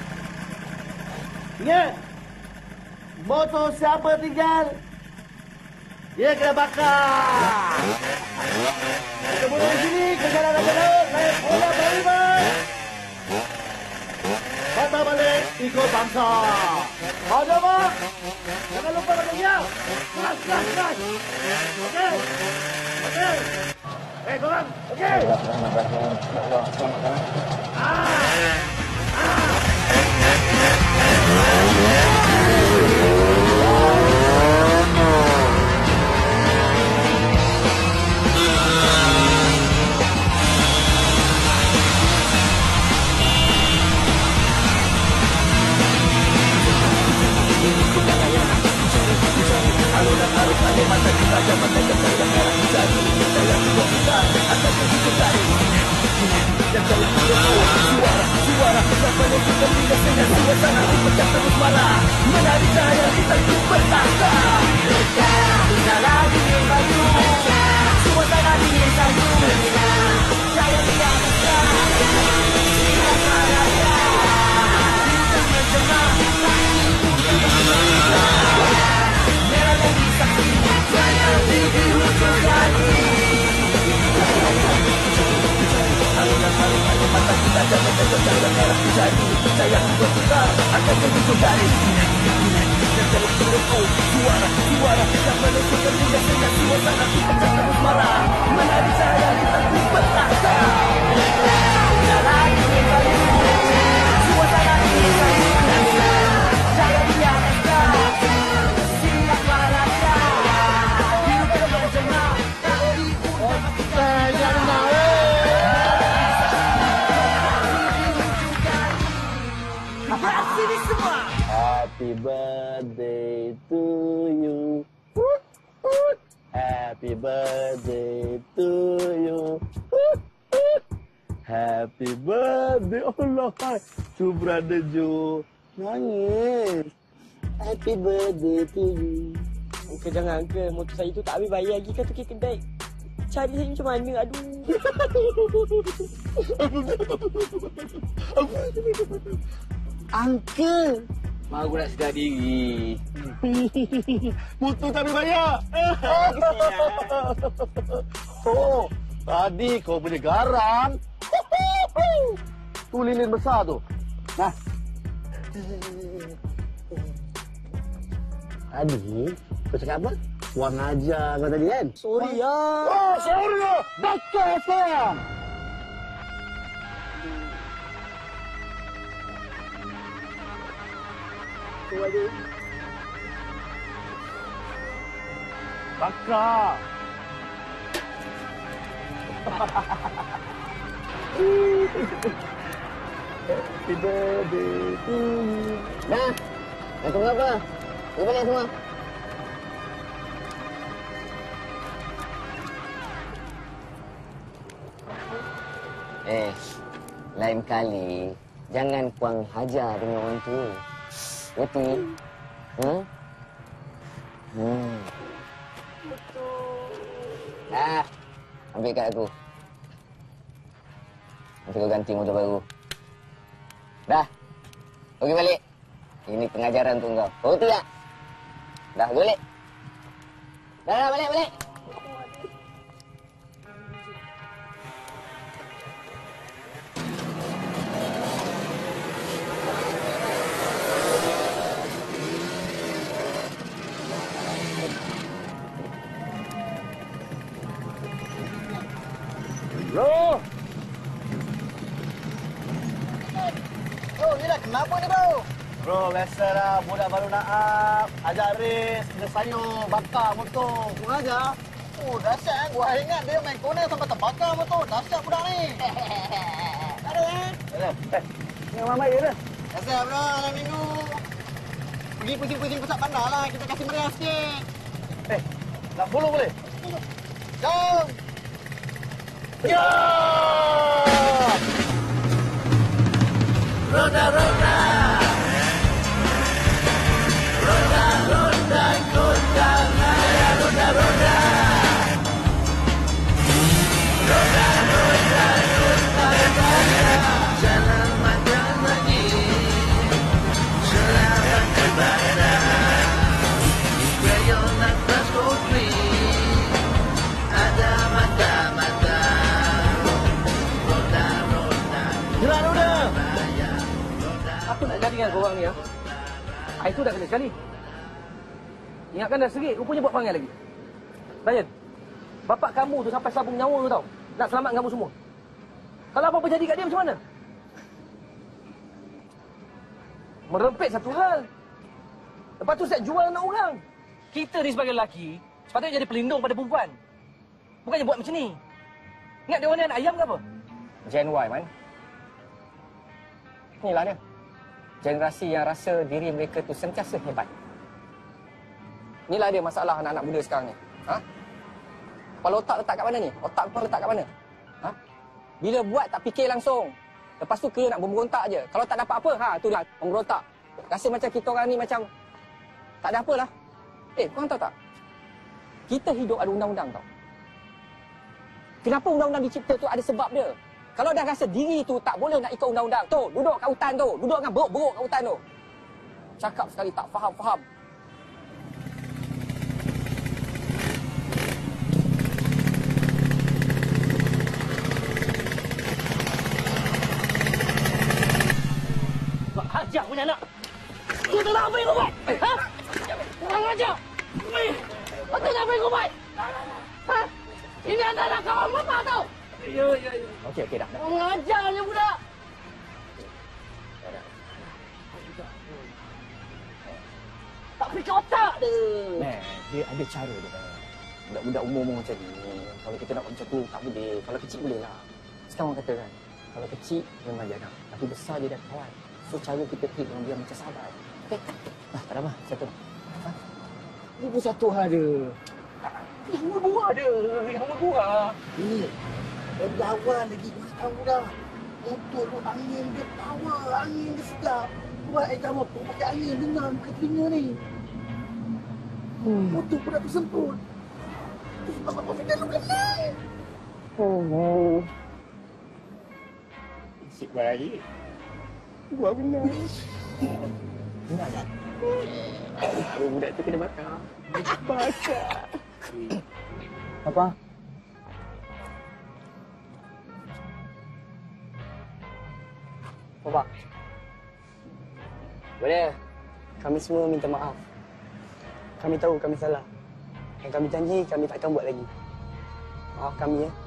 Ingat. Motor siapa tinggal, dia kena bakar. Kita mulai di sini, ke jalan Raja Laut, naik bola beriman. Patah balik, ikut bangsa. Mau coba? Jangan lupa berdiam. Keras, keras, keras. Okey? Okey? Eh, korang. Okey? Alur dan arus Kalimantan saja mata kata yang merah menjadi sayang dua kita akan begitu tadi. Dan dalam hidupku suara suara yang penuh kita sehingga suasana dipecah terus marah menari cahaya hitam ku bertahta. Tidak lagi baru suasana dingin sayu cahaya di atas siang raya kita menjengah langit pun merah dan disaksi cahaya di ujung jari. Alurkan saling hanya mata kita jangan tegak cahaya merah menjadi sayang dua kita akan begitu dari. Dan dalam hidupku suara suara yang menutup telinga sehingga suasana dipecah terus marah menari cahaya hitam ku bertahta. Tidak lagi baru suasana ini sayu cahaya di atas siang raya hidup yang berjengah tapi pun sayang nawe. Sini semua. Happy birthday to you. Happy birthday to you. Happy birthday. Allah, to brother Joe. Nangis. Happy birthday to you. Uncle jangan uncle, motor saya tu tak habis bayar lagi kan tu kek kedai. Cari saya macam mana, aduh. Uncle. Mak aku nak sedar diri. Motor tak boleh bayar. Oh, tadi kau punya garang. Tu lilin besar tu. Nah. Tadi, kau cakap apa? Kurang ajar kau tadi kan? Sorry ya. Oh, sorry ya. Baca sekarang. Waduh. Bakar. Happy birthday to you. Dah. Nak tunggu apa? Pergi balik semua. Eh, lain kali jangan kurang hajar dengan orang tu. Betul? Hmm? Hmm. Dah. Ambil kat aku. Nanti kau ganti motor baru. Dah. Pergi balik. Ini pengajaran untuk kau. Kau betul tak? Dah, balik. Dah, dah, balik, balik. Bro. Bro, ni dah kenapa ni bro? Bro, biasalah budak baru nak up, ajak race, kena sayur, bakar motor. Kurang ajar. Oh, dahsyat kan? Gua ingat dia main corner sampai terbakar motor. Dahsyat budak ni. Ada kan? Eh, ni orang baik ke? Biasa bro, malam minggu. Pergi pusing-pusing pusat bandar lah. Kita kasih meriah sikit. Eh, nak follow boleh? Jom! Ya! Roda, roda. Roda, roda, roda, raya, roda, roda. Roda, roda, roda, raya. Jalan makan lagi. Selamat ibadah. Crayon atas kopi. Ada mata-mata. Roda, roda. Gerak roda! Apa nak jadi dengan korang ni ya? Air tu dah kena sekali. Ingatkan dah serit, rupanya buat panggil lagi. Ryan, bapak kamu tu sampai sabung nyawa tu tau. Nak selamatkan kamu semua. Kalau apa-apa jadi kat dia macam mana? Merempit satu hal. Lepas tu saya jual anak orang. Kita ni sebagai lelaki, sepatutnya jadi pelindung pada perempuan. Bukannya buat macam ni. Ingat dia orang ni anak ayam ke apa? Gen Y, man. Inilah dia. Generasi yang rasa diri mereka tu sentiasa hebat. Inilah dia masalah anak-anak muda sekarang ni. Ha? Kepala otak letak kat mana ni? Otak kau letak kat mana? Ha? Bila buat tak fikir langsung. Lepas tu kira nak memberontak je. Kalau tak dapat apa, ha, tu lah memberontak. Rasa macam kita orang ni macam tak ada apalah. Eh, korang tahu tak? Kita hidup ada undang-undang tau. Kenapa undang-undang dicipta tu ada sebab dia. Kalau dah rasa diri tu tak boleh nak ikut undang-undang, tu, duduk kat hutan tu, duduk dengan beruk-beruk kat hutan tu. Cakap sekali tak faham-faham. Hajar punya anak. Kau tahu apa yang kau buat? Ha? Kurang ajar. Kau tahu apa yang kau buat? Ha? Ini adalah kawan bapa tau. Ya, ya, ya. Okey, okey dah. dah. Kau mengajarnya budak. Tak fikir otak dia. Nah, dia ada cara dia. Budak-budak umur-umur macam ni, kalau kita nak buat macam tu, tak boleh. Kalau kecil boleh lah. Sekarang orang kata kan, kalau kecil memang dia nak. Tapi besar dia dah kawan. So, cara kita treat orang dia macam sahabat. Okey? Nah, tak ada apa. Satu. Ha? Ini pun satu hal dia. Yang murah ada. Yang murah. Ni, dari awal lagi kau tahu dah. Motor tu angin dia power, angin dia sedap. Buat air motor pakai angin dengar bukan telinga ni. Hmm. Motor pun dah tersemput. Tu sebab apa kita lu kena. Oh. Nasib baik. Gua benar. Benar tak? Oh, budak tu kena bakar. Bakar. Apa? Bapak. Boleh. Kami semua minta maaf. Kami tahu kami salah. Dan kami janji kami takkan buat lagi. Maaf kami ya.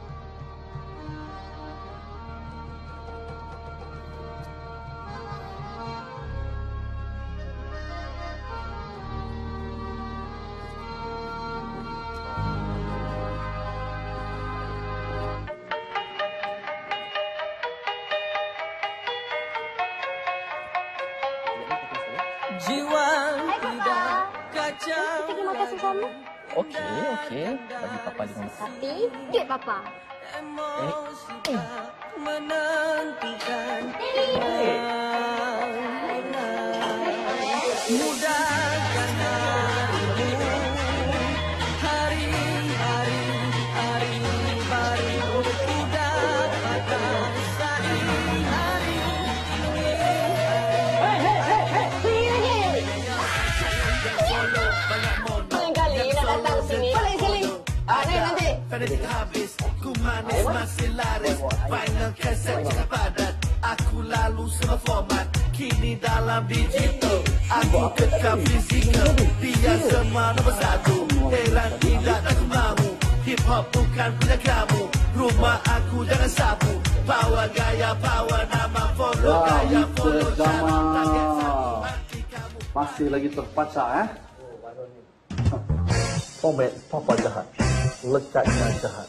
Jiwa tidak kacau. Kita pergi makan sama. Okey, okey. Bagi papa lima minit. Tapi, duit papa. Emosi menentukan mudahkan harimu. Hari-hari, hari baru ku dapatkan sehari-hari. Hei, hei, hei, hei. Lain kali nak datang sini. Balik sini. Ah, ni nanti. Fanatik habis, ku manis masih laris. Final cassette cakap padat. Aku lalu semua format. Kini dalam digital. Aku kekal fizikal. Dia semua nombor satu. Heran tidak aku mahu. Hip hop bukan punya kamu. Rumah aku jangan sapu. Power gaya, power nama. Follow gaya, follow cara. Target satu. Hati kamu. Masih lagi terpacak eh. Format papa jahat. Lekatnya jahat.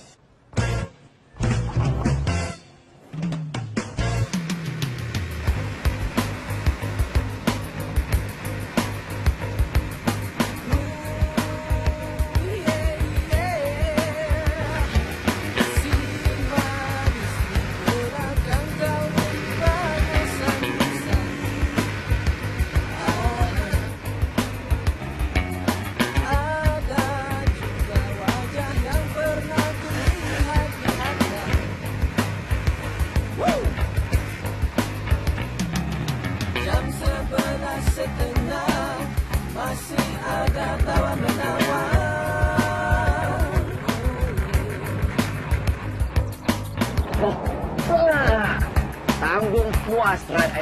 Tanggung puas, Rat.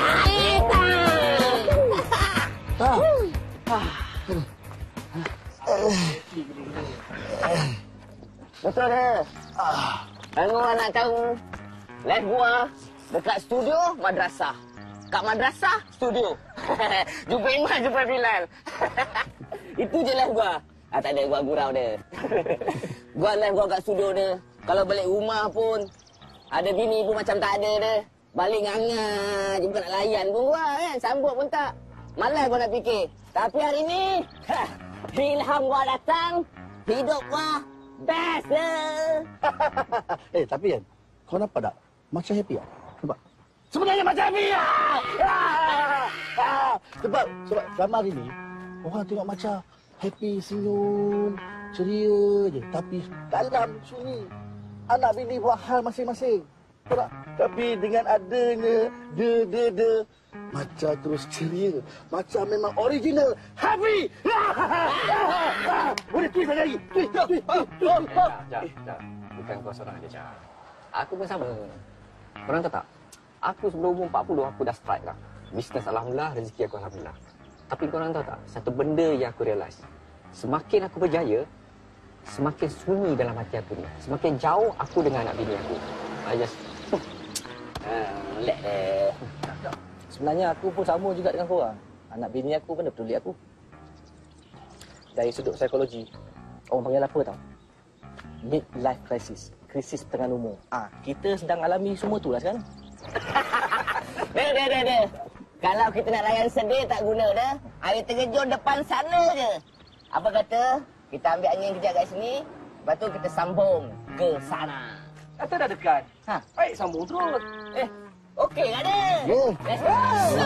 Betul dia. Tengok anak kamu. Live gua dekat studio madrasah. Kat madrasah, studio. Jumpa Iman, jumpa Bilal. Itu je live gua. Ah, tak ada gua gurau dia. Gua live gua kat studio dia. Kalau balik rumah pun, ada bini pun macam tak ada dia. Balik ngangar je, bukan nak layan pun gua kan. Sambut pun tak. Malas gua nak fikir. Tapi hari ni, ha, ilham gua datang. Hidup gua best lah. Eh, tapi kan, kau nampak tak? Macam happy tak? Nampak? Sebenarnya macam happy lah! Ah! Ah! Sebab, sebab selama hari ni, orang tengok macam happy, senyum, ceria je. Tapi dalam sunyi, anak bini buat hal masing-masing. Tahu tak? Tapi dengan adanya de, de, de, macam terus ceria. Macam memang original. Happy! Boleh twist lagi. Twist, twist, twist, twist. Jap, jap. Bukan kau seorang aja, Jap. Aku pun sama. Korang tahu tak? Aku sebelum umur empat puluh, aku dah strike lah. Bisnes Alhamdulillah, rezeki aku Alhamdulillah. Tapi korang tahu tak? Satu benda yang aku realise. Semakin aku berjaya, semakin sunyi dalam hati aku ni. Semakin jauh aku dengan anak bini aku. I just... Lek eh. Sebenarnya aku pun sama juga dengan korang. Anak bini aku pun dah peduli aku. Dari sudut psikologi, orang panggil apa tau? Mid life crisis. Krisis pertengahan umur. Ah, kita sedang alami semua tu lah sekarang. Dah, dah, dah, dah. Kalau kita nak layan sedih tak guna dah. Air terjun depan sana je. Apa kata? Kita ambil angin kejap kat sini. Lepas tu kita sambung ke sana. Kata dah dekat. Ha, baik sambung terus. Eh, okey tak ada? Ya. Let's go.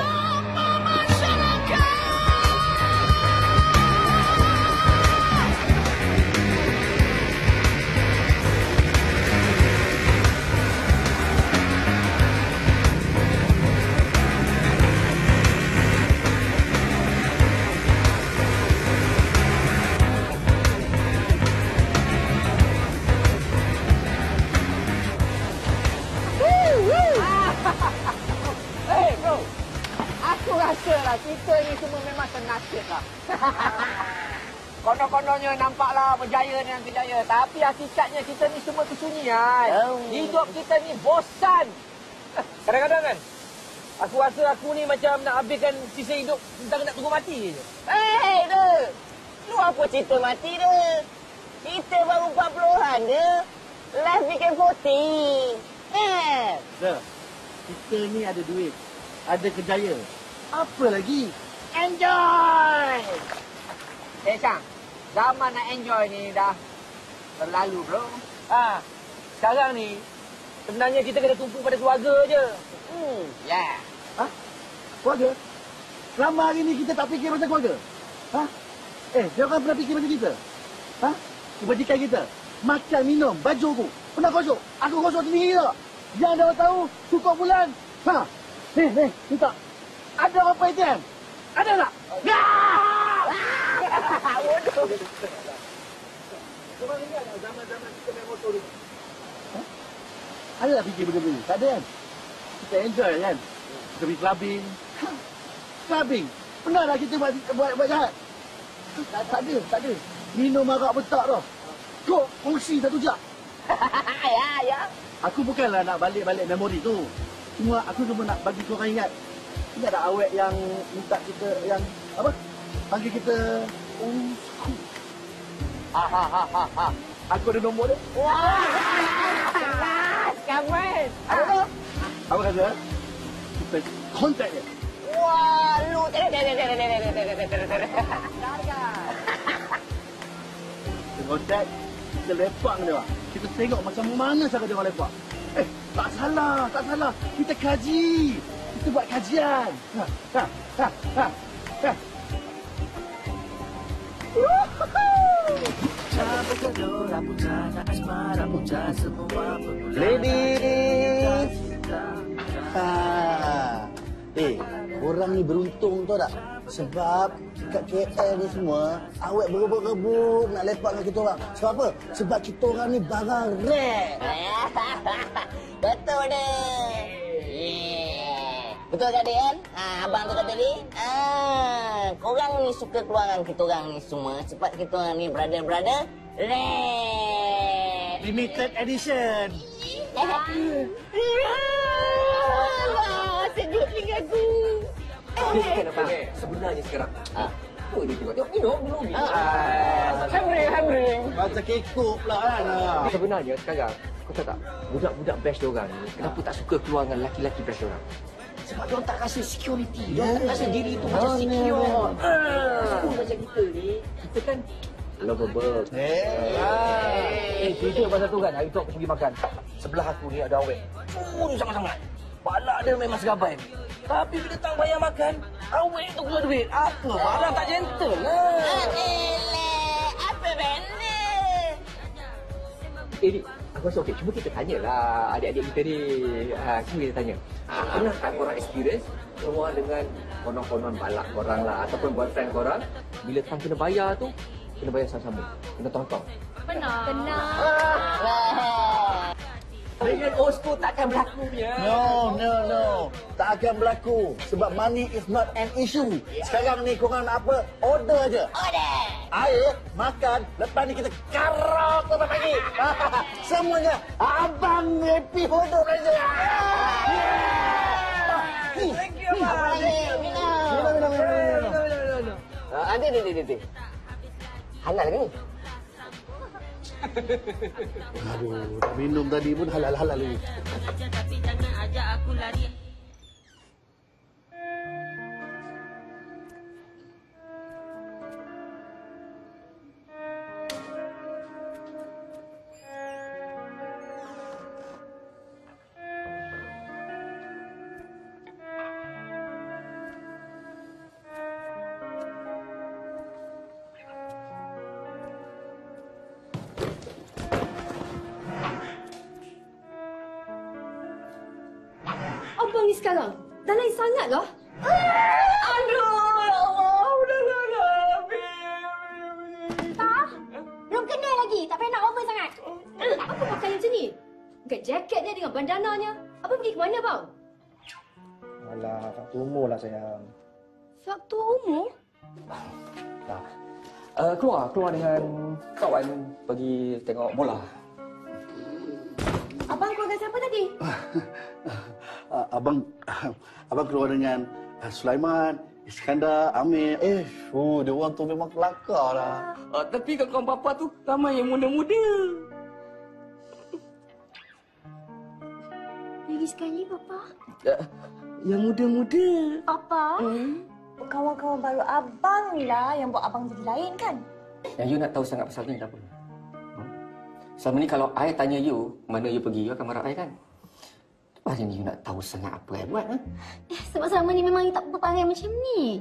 Hey bro, aku rasa lah kita ni semua memang senasib lah. Konon-kononnya nampaklah berjaya dengan kejaya. Tapi hakikatnya kita ni semua kesunyian. Oh. Hidup kita ni bosan. Kadang-kadang kan, aku rasa aku ni macam nak habiskan sisa hidup tentang nak tunggu mati je. Hei, dah. Lu apa cerita mati dah? Kita baru empat puluhan je. Life bikin forty. Eh. Dah. Kita ni ada duit. Ada kejaya. Apa lagi? Enjoy! Eh, Syang. Zaman nak enjoy ni dah terlalu, bro. Ha, sekarang ni, sebenarnya kita kena tumpu pada keluarga je. Hmm, ya. Yeah. Ha? Keluarga? Selama hari ni kita tak fikir pasal keluarga? Ha? Eh, jangan pernah fikir macam kita. Ha? Kebajikan kita. Makan, minum, baju aku. Pernah gosok? Aku gosok sendiri tak? Yang dah tahu, cukup bulan. Ha? Ni, ni, minta. Ada apa A T M? Ada tak? Ya! Bodoh. Kemarin ni ada zaman-zaman kita main motor dulu. Ha? Ada tak fikir benda-benda? Tak ada kan? Kita enjoy kan? Kita pergi clubbing. Ha? Clubbing? Pernah tak kita buat, buat, buat jahat? Tak, tak ada, tak ada. Minum arak betak tau. Kok kongsi satu jam. Ya, ya. Aku bukanlah nak balik-balik memori tu. Cuma aku cuma nak bagi korang ingat. Ingat tak awet yang minta kita, yang apa? Panggil kita... Oh, ha, ha, ha, ha, ha. Aku ada nombor dia. Wah, kelas, kawan. Apa tu? Apa kata? Kita kontak dia. Wah, lu. Kita kontak, kita lepak dengan dia. Kita tengok macam mana cara dia orang lepak. Eh, tak salah, tak salah. Kita kaji. Kita buat kajian. Ha, ha, ha, ha, ha. Ladies. Ha. Eh, orang ni beruntung tau tak? Sebab kat K L ni semua, awet berebut-rebut nak lepak dengan kita orang. Sebab apa? Sebab kita orang ni barang rare. Betul deh. Yeah. Betul tak dia kan? Ha, abang tu kata tadi. Ah, korang ni suka keluaran kita orang ni semua. Sebab kita orang ni brother-brother rare. Limited edition. Allah, sejuk telingaku. Okay, sebenarnya sekarang. Ha. Apa dia tengok? Tengok minum dulu. Hamring, hamring. Macam kekok pula kan. Sebenarnya sekarang, kau tahu tak? Budak-budak best diorang ni, kenapa tak suka keluar dengan lelaki-lelaki best diorang? Sebab diorang tak rasa security. Diorang tak rasa diri tu macam secure. Aku macam kita ni, kita kan Lovable. Eh. Eh, cerita pasal tu kan, hari tu aku pergi makan. Sebelah aku ni ada awet. Curi sangat-sangat. Balak dia memang segabai. Tapi bila tak bayar makan, awet tu keluar duit. Apa? Balak tak gentle lah. Eleh, apa benda? Eh, Dik, aku rasa okey. Cuba kita tanyalah adik-adik kita ni. Ha, cuba kita tanya. Ha, pernah tak korang experience keluar dengan konon-konon balak korang lah ataupun boyfriend korang, bila tang kena bayar tu, kena bayar sama-sama. Kena tong-tong. Pernah. Pernah. Dengan Osko takkan berlaku punya. No, no, no. Tak akan berlaku. Sebab money is not an issue. Sekarang ni korang nak apa? Order je. Order. Air, makan. Lepas ni kita karok sampai pagi. Semuanya. Abang happy hidup saja. Thank you, Abang. Minum, minum, minum, minum. Adik, adik, adik, adik. Halal ke ni? Aduh, dah minum tadi pun halal-halal lagi. Tapi jangan ajak aku lari. Abang ni sekarang dah lain sangat lah. Aduh, ya Allah, udahlah habis. Tak? Belum kenal lagi. Tak payah nak over sangat. Apa pakai macam ni? Bukan jaket dia dengan bandananya. Abang pergi ke mana, bang? Alah, faktor umur lah sayang. Faktor umur? Tak. Uh, keluar, keluar dengan kawan pergi tengok bola. Abang keluarga siapa tadi? Uh, abang abang keluar dengan uh, Sulaiman, Iskandar, Amir. Eh, oh, dia orang tu memang kelakar lah. Uh, tapi kawan papa tu ramai yang muda-muda. Lagi sekali, Papa. Uh, yang muda-muda. Papa? Hmm? Kawan-kawan baru abang ni lah yang buat abang jadi lain kan? Yang you nak tahu sangat pasal ni kenapa? Hmm? Selama ni kalau I tanya you, mana you pergi, you akan marah I kan? Hari ni you nak tahu sangat apa I buat, ha? Eh, sebab selama ni memang you tak berperangai macam ni.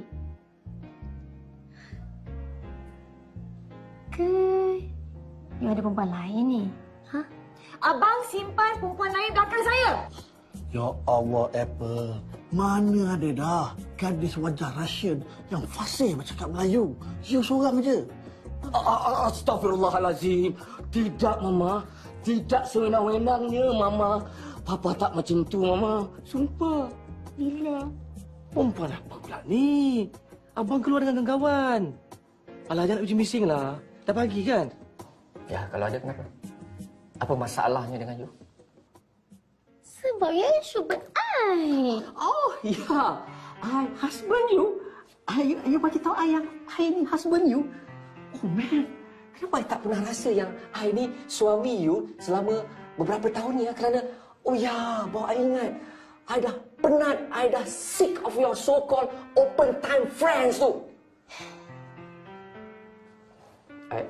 Ke you ada perempuan lain ni? Ha? Abang simpan perempuan lain belakang saya. Ya Allah, Apple. Mana ada dah gadis wajah Russian yang fasih bercakap Melayu. You seorang je. Astaghfirullahalazim. Tidak, Mama. Tidak sewenang-wenangnya, Mama. Papa tak macam tu, Mama. Sumpah. Bila? Perempuan apa pula ni? Abang keluar dengan kawan. Alah, jangan uji bising lah. Dah pagi kan? Ya, kalau ada kenapa? Apa masalahnya dengan you? Sebab you cuba I. Oh, ya. I husband you. I, you bagi tahu I yang I ni husband you. Oh, man. Kenapa I tak pernah rasa yang I ni suami you selama beberapa tahun ni ya? Kerana, oh ya, bawa I ingat. I dah penat, I dah sick of your so-called open time friends tu. I...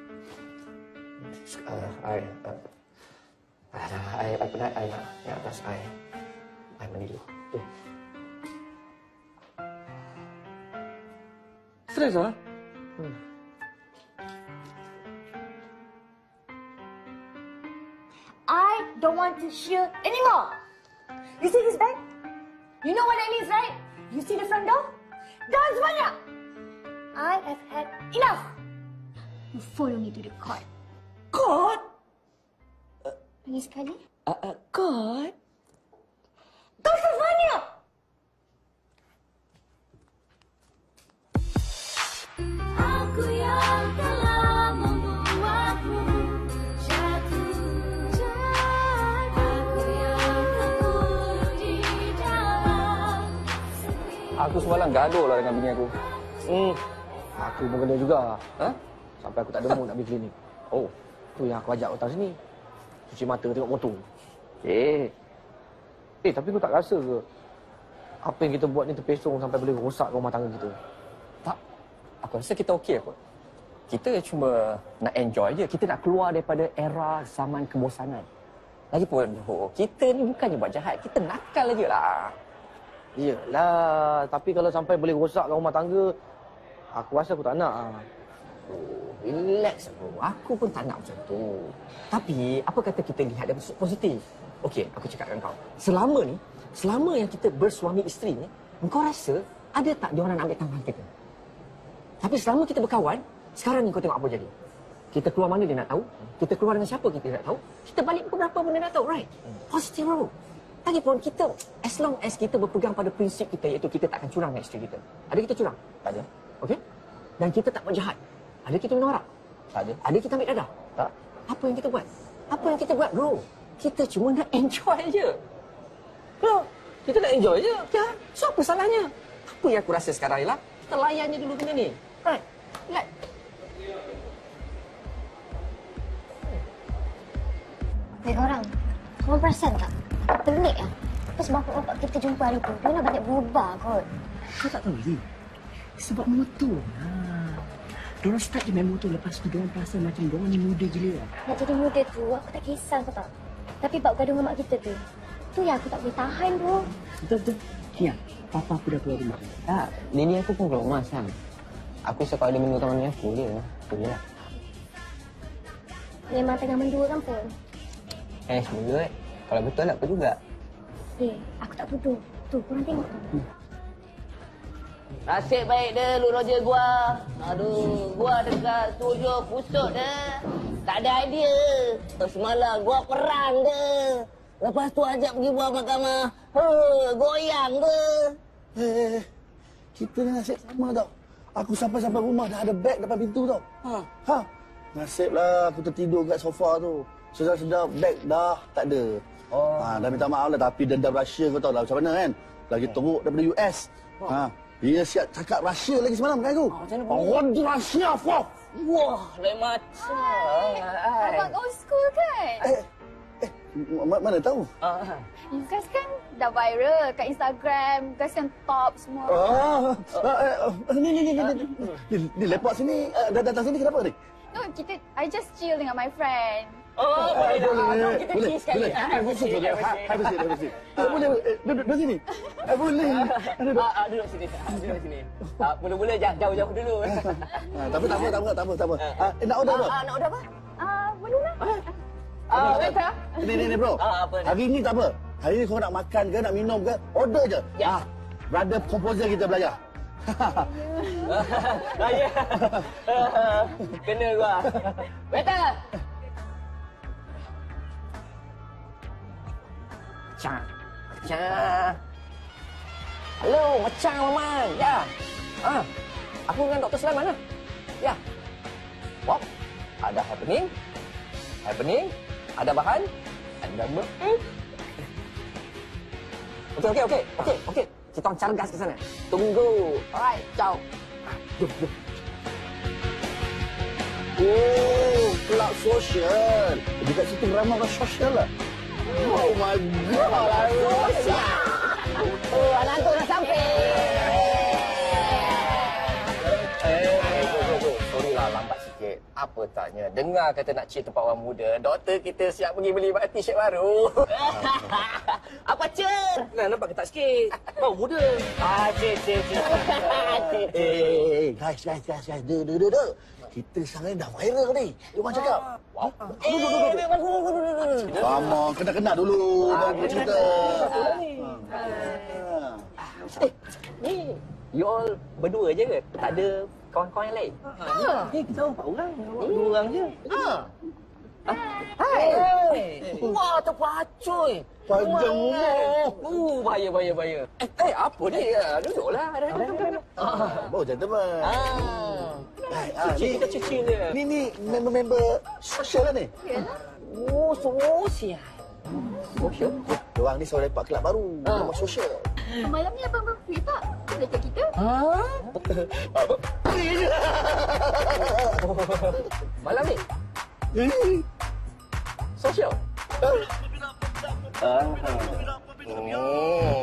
Uh, I... Uh, I, I penat, I nak yang atas I. I mandi dulu. Okay. Stres lah? Hmm. I don't want to hear anymore. You see this bag? You know what that means, right? You see the front door? Down semuanya! I have had enough. You follow me to the court. Court? Lagi sekali? Uh, uh, court? Down semuanya! Aku yang telah membuatmu jatuh. Aku yang terkurung di dalam. Aku semalam gaduh lah dengan bini aku. Hmm. Aku pun kena juga. Ha? Sampai aku tak ada mood nak pergi klinik. Oh, tu yang aku ajak datang sini. Cuci mata tengok motor. Eh, Eh, tapi kau tak rasa ke apa yang kita buat ni terpesong sampai boleh rosak rumah tangga kita? tak. Aku rasa kita okey kot. kita cuma nak enjoy je. Kita nak keluar daripada era zaman kebosanan. Lagipun, oh, kita ni bukannya buat jahat. Kita nakal je lah. Yelah, tapi kalau sampai boleh rosakkan rumah tangga, aku rasa aku tak nak. Oh, relax bro. Aku pun tak nak macam tu. Tapi, apa kata kita lihat dari sudut positif? Okey, aku cakap dengan kau. Selama ni, selama yang kita bersuami isteri ni, kau rasa ada tak diorang nak ambil tangan kita? Tapi selama kita berkawan, sekarang ni kau tengok apa jadi. Kita keluar mana dia nak tahu. Kita keluar dengan siapa kita nak tahu. Kita balik pukul berapa pun dia nak tahu, right? Positif bro. Lagipun kita, as long as kita berpegang pada prinsip kita, iaitu kita takkan curang dengan isteri kita. Ada kita curang? Tak ada. Okey? Dan kita tak buat jahat. Ada kita minum arak? Tak ada. Ada kita ambil dadah? Tak. Apa yang kita buat? Apa yang kita buat bro? Kita cuma nak enjoy je. Bro, kita nak enjoy je. Ya, so apa salahnya? Apa yang aku rasa sekarang ialah, kita layan je dulu benda ni. Right? Like. Hei orang, kamu perasan tak? Pelik lah. Lepas bapak-bapak kita jumpa hari tu, dia nak banyak berubah kot. Kau tak tahu, Lee? Sebab motor lah. Diorang start je main motor, lepas tu diorang perasan macam diorang ni muda gila lah. Nak jadi muda tu, aku tak kisah kau tak. Tapi bab gaduh dengan mak kita tu, tu yang aku tak boleh tahan bro. Betul-betul. Kia, papa aku dah keluar rumah. Tak, Lily aku pun keluar rumah, Sam. Aku suka ada minggu taman aku je. Itu je lah. Memang tengah mendua kan pun. Eh, semula eh. Kalau betul apa juga. Eh, aku tak tuduh. Tu, korang tengok tu. Nasib baik dia, Lu Roger gua. Aduh, gua dekat studio pusuk dia. Tak ada idea. Semalam gua perang dia. Lepas tu ajak pergi buat mahkamah. Huh, goyang dia. Eh, kita ni nasib sama tau. Aku sampai-sampai rumah dah ada beg depan pintu tau. Ha. Ha. Nasiblah aku tertidur kat sofa tu. Sedap-sedap beg dah tak ada. Oh. Ha, dah minta maaf lah, tapi dendam Rusia kau tahu lah macam mana kan. Lagi teruk daripada U S. Oh. Ha. Dia siap cakap Rusia lagi semalam kan aku. Oh, macam mana? Orang Rusia, Fof. Wah, lain macam. Abang old school kan? Eh, eh, ma- mana tahu? Ah. You guys kan dah viral kat Instagram. You guys kan top semua. Ah, ah, eh, eh, ni, ni, ni, ni, ni, ni, ni lepak sini, eh, dah datang sini kenapa ni? No, kita, I just chill dengan my friend. Oh, boleh dah. Boleh, Kita boleh, kiss sekali. boleh. Have a seat, boleh. Have a seat, have a seat. Eh, boleh, eh, duduk duduk sini. Eh, boleh. Ah, ah, duduk sini. Ah, duduk sini. Ah, mula-mula j- jauh-jauh dulu. Ah, tak apa, tak apa, tak apa, tak apa, tak apa. Ah, eh, nak order apa? Ah, nak order apa? Ah, boleh lah. Ah, waiter. Ni, ni, ni, bro. Ah, apa ni? Hari ni tak apa. Hari ni kau nak makan ke, nak minum ke, order je. Ya. Ah, brother composer kita belajar. Ah, ya. Kena gua. Waiter. Macam. Macam. Hello, macam Maman. Ya. Ah. Aku dengan Doktor Sulaiman lah. Ya. Wop. Ada happening. Happening. Ada bahan. Ada ber. Hmm. Okey, okey, okey. Okey, okey. Kita orang cara gas ke sana. Tunggu. Alright, ciao. Ah, jom, jom. Oh, kelab sosial. Dekat situ ramai orang sosial lah. Oh my god. Oh, anak tu dah sampai. Eh, go, go, go. Sorry lah, lambat sikit. Apa taknya? Dengar kata nak chill tempat orang muda. Doktor kita siap pergi beli t-shirt baru. Apa cer? Nah, nampak ketat sikit. Bau muda. Ah, cer, cer, cer. Eh, eh, eh, guys, guys, guys, guys. Dek, dek, dek, dek. Kita sekarang ni dah viral ni. Dia orang cakap. Wow. Eh, memang dulu, dulu, dulu. Come on, kena-kena dulu. Baru kita cerita. Eh, ni, you all berdua je ke? Tak ada kawan-kawan yang lain? Eh, kita orang empat orang. Dua orang je. Ha. Hai. Wah, terpacuy. Panjang umur. Uh, bahaya, bahaya, bahaya. Eh, eh apa ni? Ya, duduklah. Ada, ada, ada, ada. Baru gentleman. Ah. Ah, Cuci, kita cuci dia. Ni, ni member-member sosial lah ni. Oh, sosial. Sosial? Diorang ni seorang lepak kelab baru. Member sosial. Malam ni abang-abang free tak? Boleh kat kita? Ha? Malam ni? Sosial? Ah. Oh.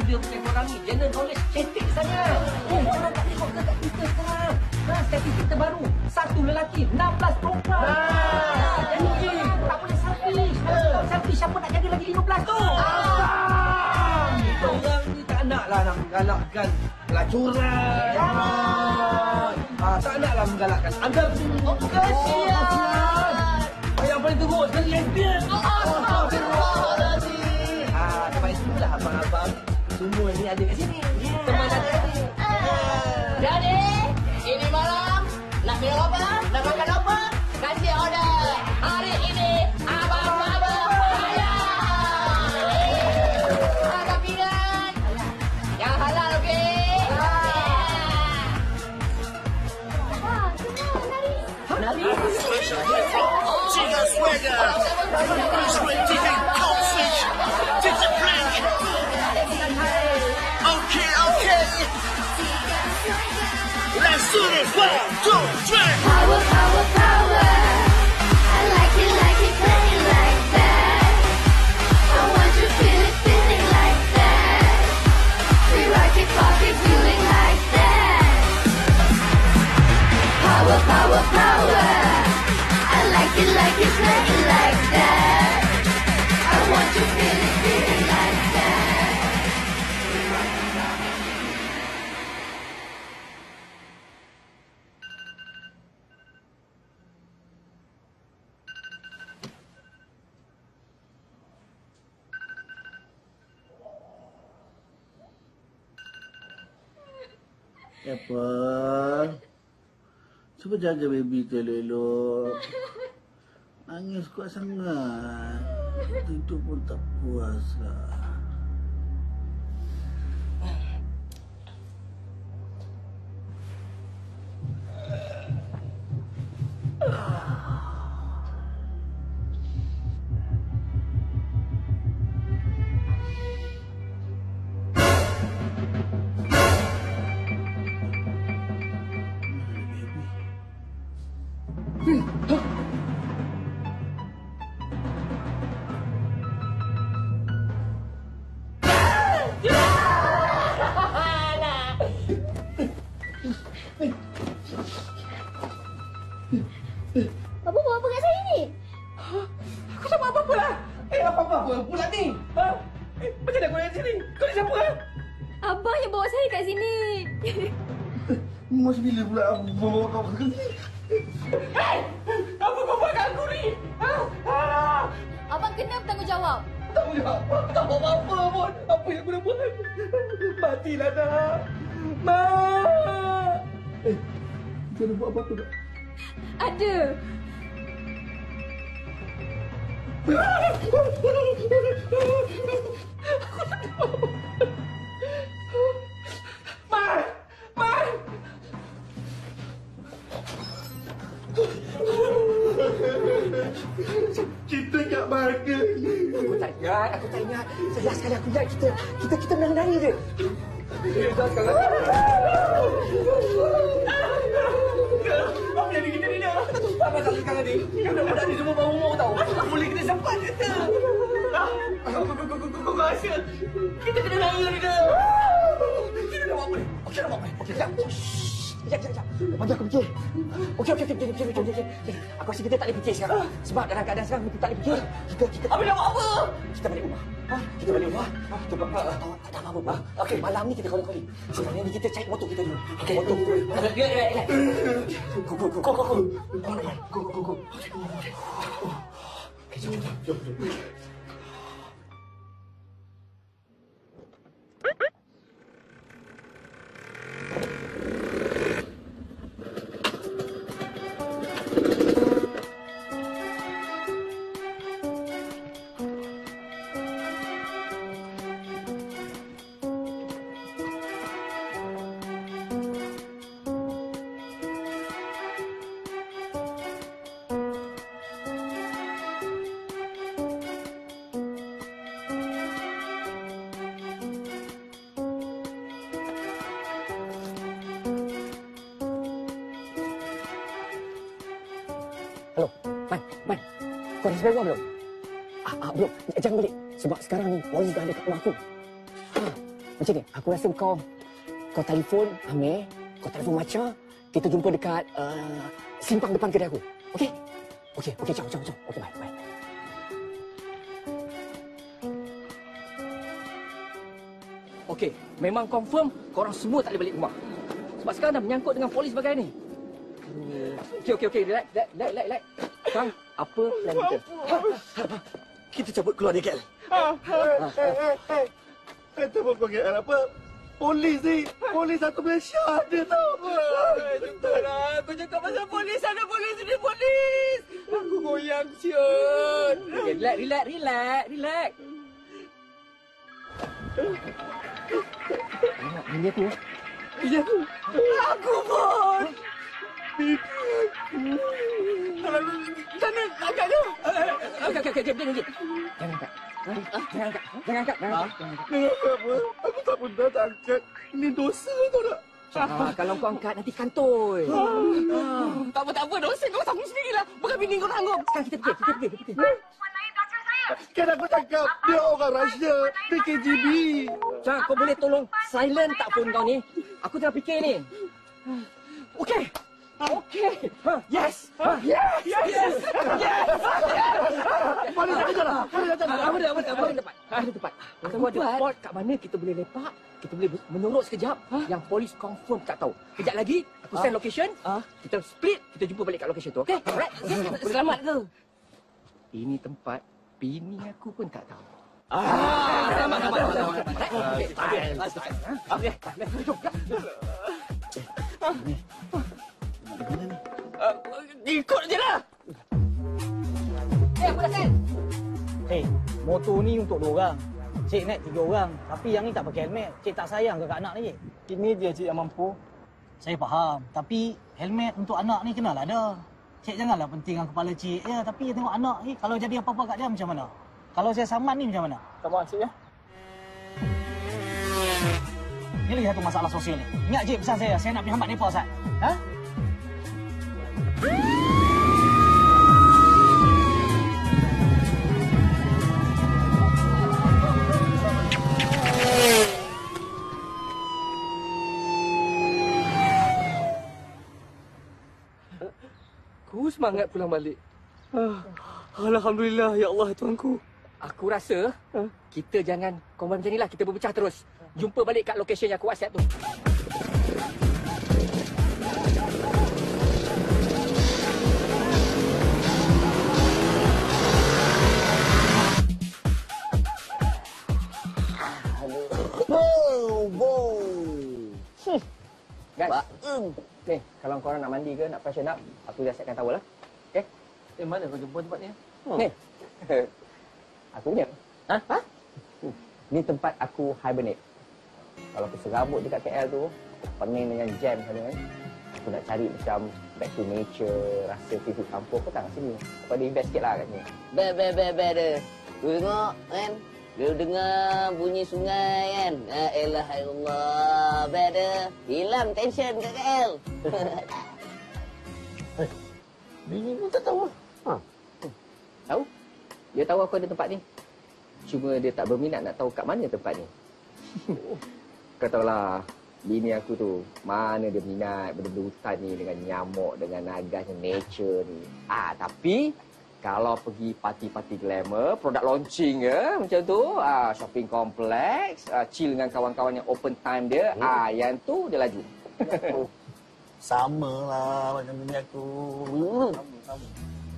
muda macam korang ni, general knowledge cetek sangat. Oh, korang tak tengok ke kat Twitter sekarang? Nah, statistik terbaru, satu lelaki, enam belas perempuan. Nah, jadi tak boleh selfish. Kalau selfish, siapa nak jaga lagi lima belas tu? Ah! Orang ni tak naklah nak menggalakkan pelacuran. Jangan. Ah, tak naklah menggalakkan anda begini. Oh, kasihan. Yang paling teruk sekali lesbian. Astagfirullahaladzim. Ah, sebab itulah abang-abang semua ni ada kat sini. Teman adik-adik. Jadi, ini malam nak minum apa? Nak makan apa? Kasih order. Hari ini abang-abang kaya. Ah, tapi kan yang halal, okey? Nari. Chica swagger, Bruce chicken, goldfish, discipline. Okay, okay. Let's do this. One, two, three. Power, power, power. I like it, like it, play it like that. I want you feel it, feeling like that. We rock it, pop it, feeling like that. Power, power, power. I like it, like it, play it like that. I want you feel it, feeling like that. We rock it, pop it. Apa? Cuba jaga baby tu elok-elok. Nangis kuat sangat. Tidur pun tak puas lah. Bapa buat apa kat saya ni? Aku tak buat apa-apa lah. Eh, apa-apa pula ni? Ha? Eh, macam mana kau yang sini? Kau ni siapa? Ha? Abang yang bawa saya kat sini. Mas bila pula bawa kau ke sini? Hei! Apa kau buat kat aku ni? Ha? Ha? Abang kena bertanggungjawab. Tanggungjawab? Aku tak buat apa-apa pun. Apa yang aku dah buat? Matilah nak. Mak! Eh, kau dah buat apa-apa tak? Ada. Mai! Mai! Kita kat mana ni? Aku tak ingat, aku tak ingat. Last kali aku ingat kita, kita kita menang-menang je. Kita sekarang. Apa yang kita ni dah? Apa tak sekarang ni? Budak-budak ni semua bawah umur tau. Boleh kita sempat kita. Kau rasa kita kena raya ni dah. Kita nak buat apa ni? Okey, nak buat apa ni? Okey, sekejap. Sekejap, sekejap, sekejap. Bagi aku fikir. Okey, okey, okey, okey, okey, okey, okey. Aku rasa kita tak boleh fikir sekarang. Sebab dalam keadaan sekarang kita tak boleh fikir. Kita, kita... Apa nak buat apa? Kita balik rumah. Ha? Kita balik rumah. Kita buat tak tahu tak tahu apa. Okey, malam ni kita calling-calling. Sekarang ni kita cari motor kita dulu. Okey, motor. Relax, relax, relax. Go, go, go, go, go, go. Go, go, go, go. Okey, jom, jom, jom, jom. Hello, Man, Man. Kau dah sampai rumah belum? Ah, ah, belum. Jangan balik. Sebab sekarang ni polis dah ada kat rumah aku. Ha. Macam ni, aku rasa kau kau telefon Amir, kau telefon Macha, kita jumpa dekat uh, simpang depan kedai aku. Okey? Okey, okey, ciao, ciao, ciao. Okey, bye, bye. Okey, memang confirm korang semua tak boleh balik rumah. Sebab sekarang dah menyangkut dengan polis bagai ni. Okey, okey, okey. Relax, relax, relax, relax. Sekarang, apa plan kita? Kita cabut keluar dari K L. Kata apa kau K L apa? Polis ni, polis satu Malaysia ada tau. Betul lah, kau cakap pasal polis, ada polis, ada polis. Aku goyang siut. Okay, relax, relax, relax, relax. Tengok, bini aku. Bini aku. Aku pun. Bini aku. Sana, agaknya. Okey, okey, okey, diam, diam, diam. Jangan angkat. Jangan angkat, jangan angkat, jangan angkat. Jangan angkat apa? Aku tak pernah tak angkat. Ini dosa tau tak? Ah, kalau kau angkat nanti kantoi. Ah. Tak apa, tak apa. Dosa kau tanggung sendirilah. Bukan bini kau tanggung. Sekarang kita pergi, kita pergi, kita pergi. Kan aku cakap, dia orang Russia. Dia K G B. Cak, kau boleh tolong silent tak phone kau ni? Aku tengah fikir ni. Okey. Okey. Yes. Yes. Yes. Yes. Yes. Boleh tak jalan? Boleh tak jalan? Apa dia? Apa dia? Apa dia? Tepat. Ada tepat. Kalau ada spot kat mana kita boleh lepak, kita boleh menurut sekejap yang polis confirm tak tahu. Kejap lagi, aku send location. Kita split, kita jumpa balik kat location tu. Okey? Alright. Selamat ke? Ini tempat bini aku pun tak tahu. Ah, selamat, selamat, selamat. Okey. Okey. Jom. Ikut je lah. Eh, aku dah send. Eh, motor ni untuk dua orang. Cik naik tiga orang. Tapi yang ni tak pakai helmet. Cik tak sayang ke kat anak ni, Cik? Ini dia cik yang mampu. Saya faham. Tapi helmet untuk anak ni kenalah ada. Cik janganlah pentingkan kepala cik. Ya, tapi tengok anak ni. Kalau jadi apa-apa kat dia macam mana? Kalau saya saman ni macam mana? Sama cik ya. Ni lagi satu masalah sosial ni. Ingat cik pesan saya. Saya nak pergi hambat mereka, Ustaz. Ha? Aku semangat pulang balik. Ah, Alhamdulillah, ya Allah Tuanku. Aku rasa kita jangan korban macam ni lah. Kita berpecah terus. Jumpa balik kat location yang aku WhatsApp tu. Boom, boom. Guys, ni kalau korang nak mandi ke, nak freshen up, aku dah siapkan towel lah. Okay? Eh, mana kau jumpa tempat ni? Hmm. Ni. Aku punya. Ha? Ha? Ni tempat aku hibernate. Kalau aku serabut dekat K L tu, aku pening dengan jam sana kan. Aku nak cari macam back to nature, rasa feel kampung. Aku tak kat sini. Aku ada invest sikit lah kat sini. Be, be, be, be, de. Lu tengok kan? Lu dengar bunyi sungai kan? La ilaha illallah. Be, de. Hilang tension kat K L. Eh, bini pun tak tahu. Ha. Tahu? Dia tahu aku ada tempat ni. Cuma dia tak berminat nak tahu kat mana tempat ni. Kau tahulah, bini aku tu, mana dia minat benda-benda hutan ni dengan nyamuk, dengan naga, nature ni. Ah, tapi kalau pergi parti-parti glamour, produk launching ya, macam tu, ah, shopping complex, ah, chill dengan kawan-kawan yang open time dia, hmm. ah, yang tu dia laju. Sama lah macam bini aku. Hmm. Sama, sama.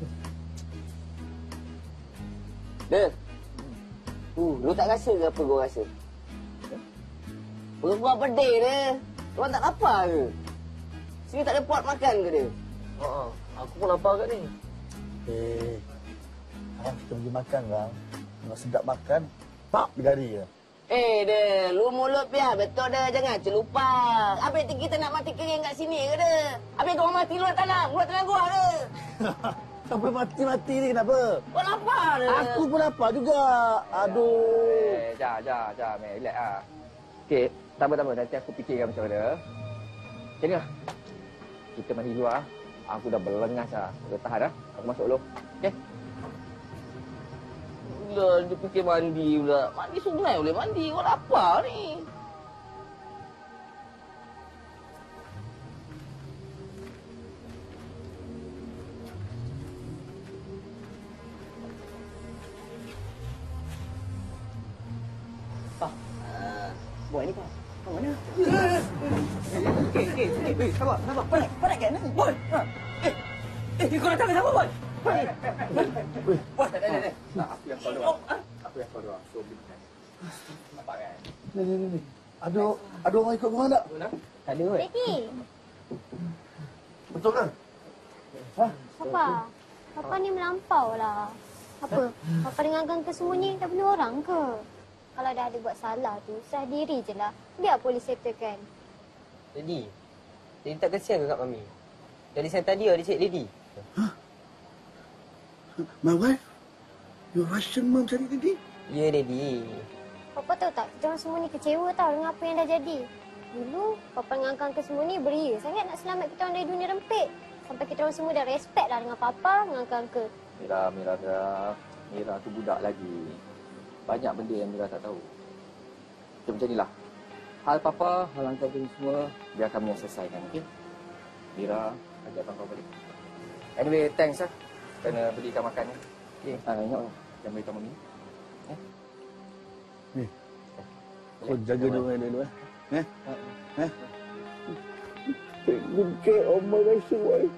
De. Uh, lu tak rasa ke apa gua rasa? Perempuan pedih dia. Orang tak lapar ke? Sini tak ada pot makan ke dia? Oh, aku pun lapar kat ni. Eh, ha, kita pergi makan lah. Nak sedap makan, pak bergari je. Eh, de, lu mulut biar. Betul dah, jangan celupa. Habis kita nak mati kering kat sini ke de? Habis kau mati luar tanah, luar tanah gua de. Sampai mati-mati ni kenapa? Kau lapar de. Aku pun lapar juga. Aduh. Eh, jap, jap, jap, meh, relax lah. Okey, tambah-tambah nanti aku fikirkan macam mana. Macam ni lah. Kita mandi luar. Aku dah berlengas lah. Dah tahan lah. Aku masuk dulu. Okey? Gila, dia fikir mandi pula. Mandi sungai boleh mandi. Kau lapar ni. Pak. Boy ni, Pak. Kau mana? Okey, okey, okey. Weh, sabar, sabar. Perak, perak kan? Boy. Ha. Eh. Eh, kau datang ke siapa, Boy? Boy. Boy, tak ada, tak ada. Nah, aku yang follow. Oh, ah. Aku yang follow. So, business. Nampak kan? Ni, ni, ni, ni. Ada, ada orang ikut korang tak? Tak ada, Boy. Daddy, Betul kan? Ha? Papa. Papa ni melampau lah. Apa? Papa dengan Uncle semua ni tak bunuh orang ke? Kalau dah ada buat salah tu, serah diri je lah. Biar polis settlekan. Daddy. Daddy tak kesian ke kat Mami? Daddy saya tadi ada cik Daddy. My wife? Your Russian mom cari tadi? Ya, Daddy. Papa tahu tak, kita orang semua ni kecewa tau dengan apa yang dah jadi. Dulu, Papa dengan Uncle semua ni beria sangat nak selamat kita orang dari dunia rempit. Sampai kita orang semua dah respect lah dengan Papa, dengan Uncle. Mira, Mira, Mira. Mira tu budak lagi. Banyak benda yang Mira tak tahu. Macam macam inilah. Hal Papa, hal Uncle ni semua, biar kami yang selesaikan, okey? Mira, ajak abang kau balik. Anyway, thanks lah. Kena belikan makan ni. Okey, ha, ingat lah. Jangan beritahu Mami. Eh? Ni. Kau jaga dia orang dulu eh. Eh? Eh? Take good care of my Russian wife.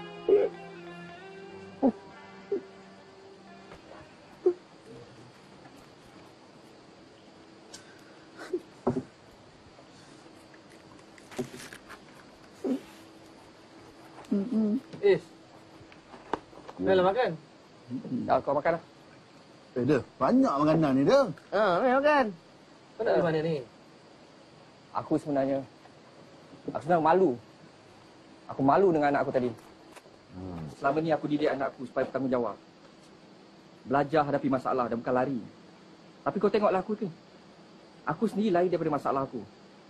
Is. Dah lah makan. Dah, kau makan lah. Eh, dah. Banyak makanan ni, dah. Ha, mari makan. Kau nak dari mana ni? Aku sebenarnya, aku sebenarnya malu. Aku malu dengan anak aku tadi. Hmm. Selama ni aku didik anak aku supaya bertanggungjawab. Belajar hadapi masalah dan bukan lari. Tapi kau tengoklah aku ni. Aku sendiri lari daripada masalah aku.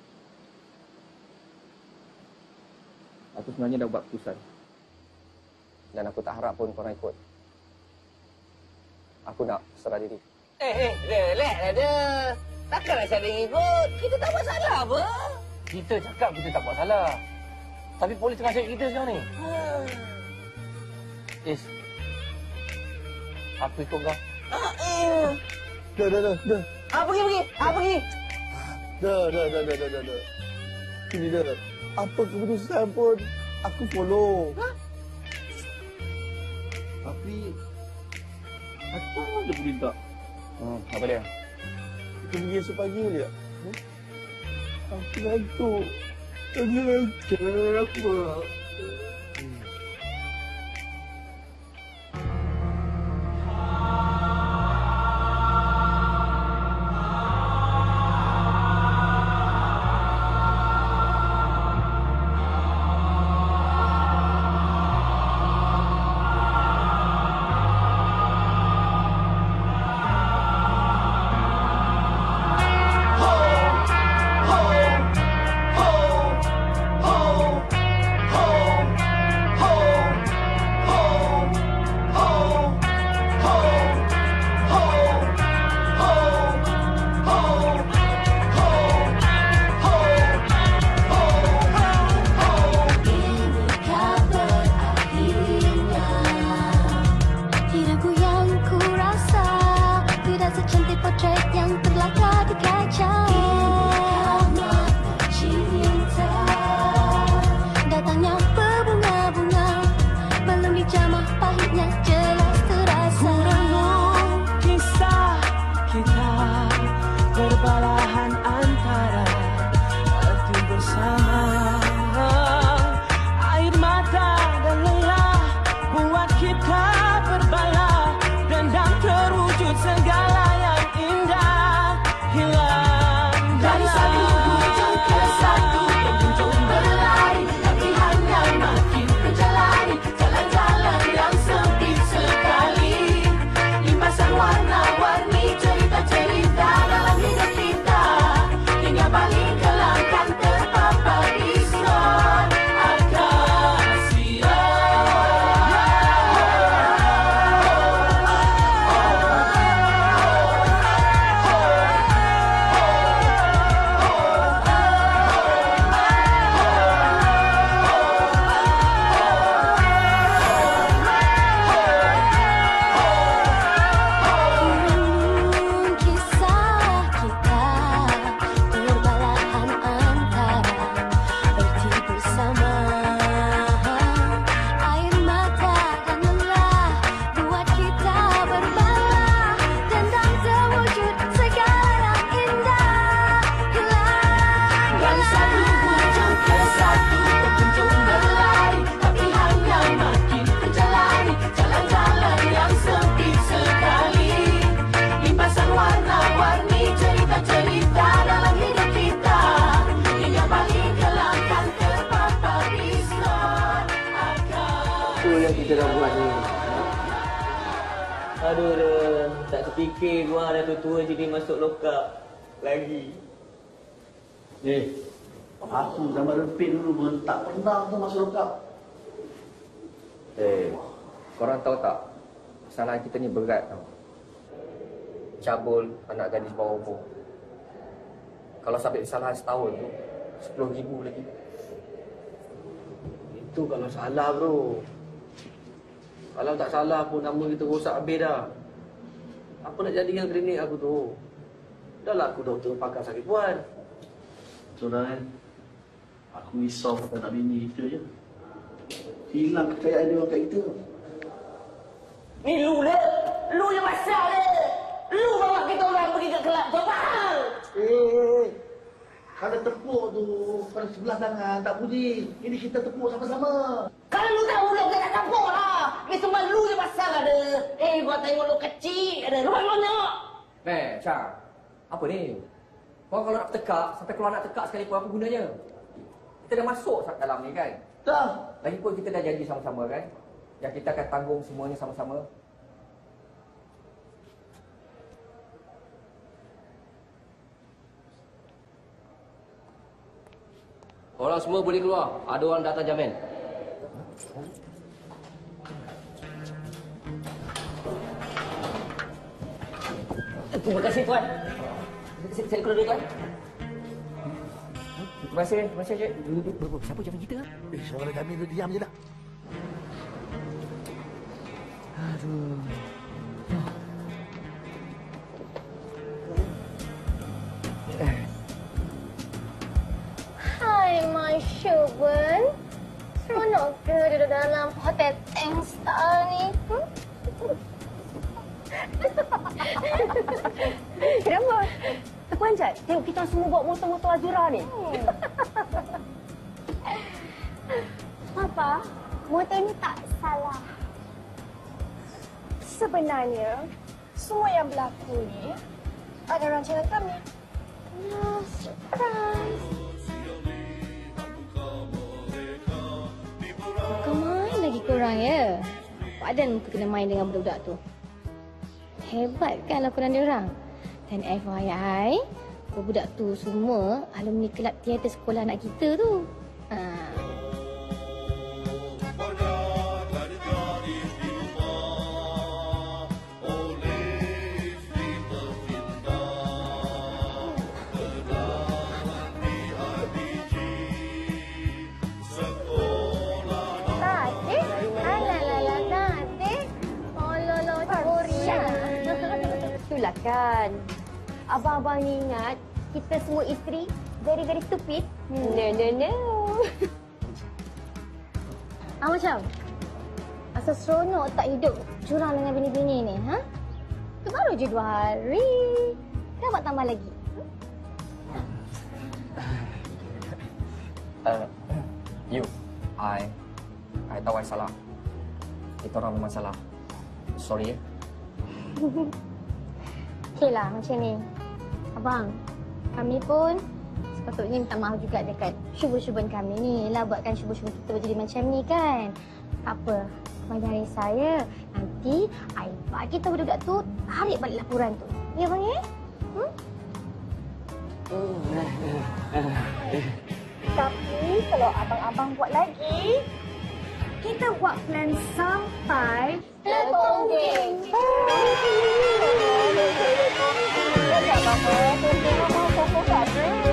Aku sebenarnya dah buat keputusan. Dan aku tak harap pun korang ikut. Aku nak serah diri. Eh, eh, relax lah dah. Takkanlah saya ikut. Kita tak buat salah apa? Kita cakap kita tak buat salah. Tapi polis tengah cari kita sekarang ni. Hmm. Is. Aku ikut kau. Ah, eh. Dah, dah, dah, dah. Ah, pergi, pergi. Ah, pergi. Dah, dah, dah, dah, dah, dah, dah. Ini dah. Apa keputusan pun, aku follow. Ha? Tapi, apa dia boleh tak? Hmm, apa dia? Kita pergi esok pagi boleh tak? Hmm? Aku ngantuk. Aku ngantuk. Apa? Ho, ho, ho, ho, ho. kita dah buat ni. Aduh dah, tak terfikir gua dah tua-tua jadi masuk lokap lagi. Eh, aku zaman rempit dulu pun tak pernah tu masuk lokap. Eh, korang tahu tak? Kesalahan kita ni berat tau. Cabul anak gadis bawah umur. Kalau sampai kesalahan setahun tu, sepuluh ribu lagi. Itu kalau salah bro. Kalau tak salah pun nama kita rosak habis dah. Apa nak jadi dengan klinik aku tu? Dah lah aku doktor pakar sakit puan. Betul dah kan? Aku risau tak nak bini kita je. Hilang kepercayaan dia orang kat kita. Ni lu dah. Lu yang pasal dah. Lu bawa kita orang pergi ke kelab tu mahal. Eh, kalau tepuk tu pada sebelah tangan tak bunyi. Ini kita tepuk sama-sama. Kalau lu tahu lu bukan nak tepuk lah. Ni semua lu yang pasal ada. Eh, gua tengok lu kecil ada. Lu banyak. Eh, Syah. Apa ni? Kau kalau nak tekak, sampai keluar nak tekak sekalipun apa gunanya? Kita dah masuk dalam ni kan? Dah. Lagipun kita dah janji sama-sama kan? Yang kita akan tanggung semuanya sama-sama. Orang semua boleh keluar. Ada orang datang jamin. Terima kasih tuan. Saya, saya keluar dulu tuan. Terima kasih, terima kasih cik. Siapa jamin kita? Eh, seorang jamin tu diam je dah. Aduh. Hai, my Shuben. Seronok ke duduk dalam hotel Tang Star ni? Hmm? Kenapa? Terpanjat? Tengok kita semua bawa motor-motor Azura ni. Hmm. Papa, motor ni tak salah. Sebenarnya, semua yang berlaku ni ada rancangan kami. No, surprise. Kau main lagi korang ya? Padan muka kena main dengan budak-budak tu. Hebat kan lakonan dia orang. Dan F Y I, budak tu semua alumni kelab teater sekolah anak kita tu. Ha. Itulah kan. Abang-abang ni ingat kita semua isteri very-very stupid. No, no, no. Ah, macam? Asal seronok tak hidup curang dengan bini-bini ni, ha? Itu baru je dua hari. Dah buat tambah lagi. Uh, you, I, I tahu I salah. Kita orang memang salah. Sorry ya. Okeylah macam ni. Abang, kami pun sepatutnya minta maaf juga dekat syubu-syuban kami ni lah buatkan syubu-syuban kita jadi macam ni kan. Tak apa, abang jangan risau ya. Nanti I bagi tahu budak tu tarik balik laporan tu. Ya bang ya? Hmm? Tapi kalau abang-abang buat lagi, kita buat plan sampai Lepongging. Tak apa-apa, tengok mau fokus kat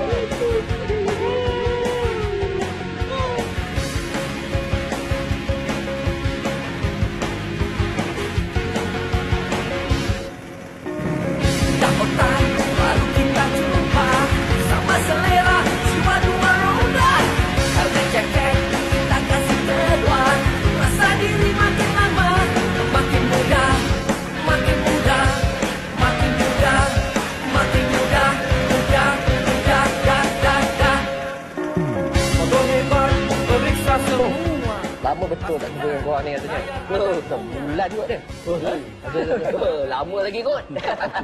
Tak otak, baru kita jumpa. Sama selera, jiwa dua roda. Harga jaket, kita kasih kedua. Rasa diri makin lama, makin muda, makin muda, makin muda, makin muda, muda, muda, dah, dah, dah. Motor hebat, periksa semua. Lama betul tak jumpa dengan korang ni katanya. Oh, sebulan juga dia. Oh, Oh, lama lagi kot.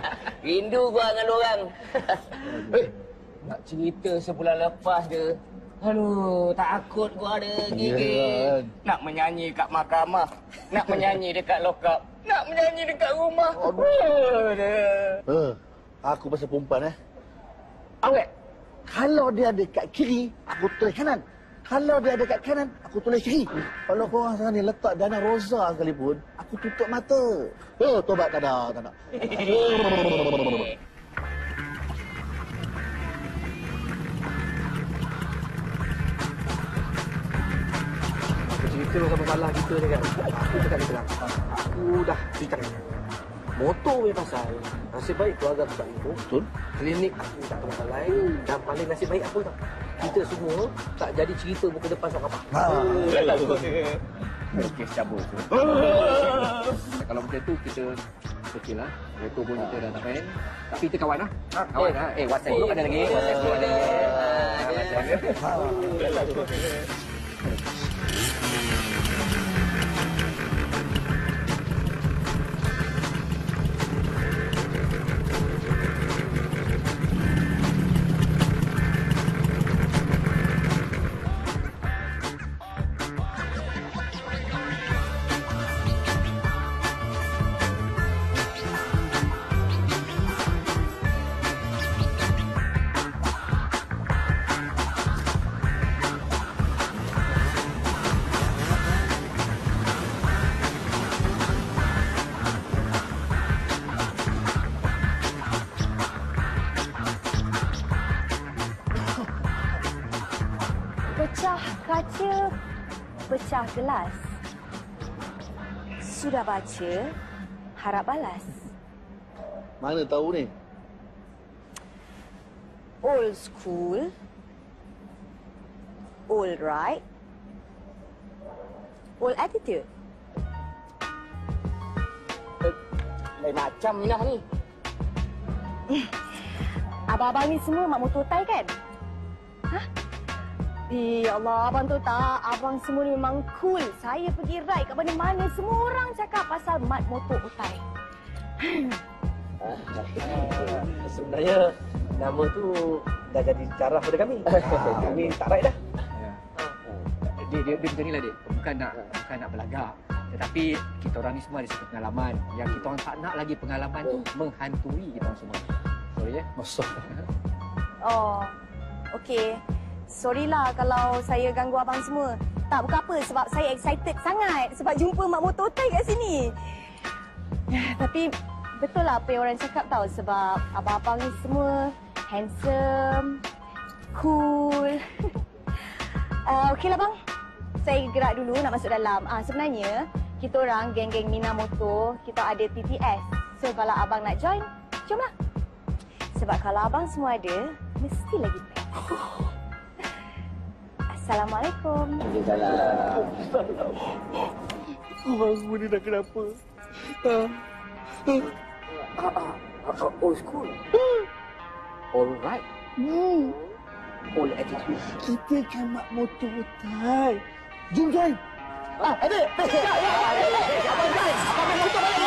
Rindu gua dengan orang. Eh, nak cerita sebulan lepas je. Aduh, takut gua ada gigi. Ya, Nak menyanyi kat mahkamah, nak menyanyi dekat lokap, nak menyanyi dekat rumah. Aduh. Eh, aku pasal perempuan eh. Awet. Kalau dia ada kat kiri, aku tulis kanan. Kalau dia ada kat kanan, aku tulis kiri. Kalau korang sana ni letak Dana Rosa sekalipun, aku tutup mata. Oh, tobat tak ada, tak ada. Aku cerita pasal masalah kita ni kan. Aku cakap dia bilang, aku dah cerita ni. Motor punya pasal. Nasib baik keluarga aku tak ikut. Betul. Klinik aku tak pernah lain. Dan paling nasib baik apa tau? Kita semua tak jadi cerita muka depan sok kapal. Okey, cabut tu. Kalau macam tu, kita okey lah. Motor pun kita dah tak main. Tapi kita kawan lah. Kawan lah. Eh, WhatsApp group ada lagi. WhatsApp group ada lagi. Pecah kaca, pecah gelas. Sudah baca, harap balas. Mana tahu ni? Old school, old right, old attitude. Lain macam ni lah ni. Abang-abang ni semua mak motor tai kan? Hah? Ya Allah, abang tu tak. Abang semua ni memang cool. Saya pergi ride kat mana-mana, semua orang cakap pasal mat motor utai. Sebenarnya nama tu dah jadi cara pada kami. Kami tak ride dah. Dia, dia, dia macam ni lah, Dik. Bukan nak, bukan nak belagak. Tetapi kita orang ni semua ada satu pengalaman. Yang kita orang tak nak lagi pengalaman tu menghantui kita orang semua. Sorry ya. Masuk. Oh, okey. Sorry lah kalau saya ganggu abang semua. Tak, bukan apa. Sebab saya excited sangat. Sebab jumpa mak motor tai kat sini. Tapi betul lah apa yang orang cakap tau. Sebab abang-abang ni semua handsome, cool. uh, Okey lah bang. Saya gerak dulu nak masuk dalam. Ah, sebenarnya kita orang geng-geng Mina Motor, kita ada T T S. So kalau abang nak join, jomlah. Sebab kalau abang semua ada, mesti lagi best. Assalamualaikum. Waalaikumsalam. Abang semua ni dah kenapa? Ah, ah, ah, old school. All right. Hmm. Old attitude. Kita kan mak motor tai. Jom join. Ah, adik. Ya, ya, ya. Abang join. Abang main motor balik.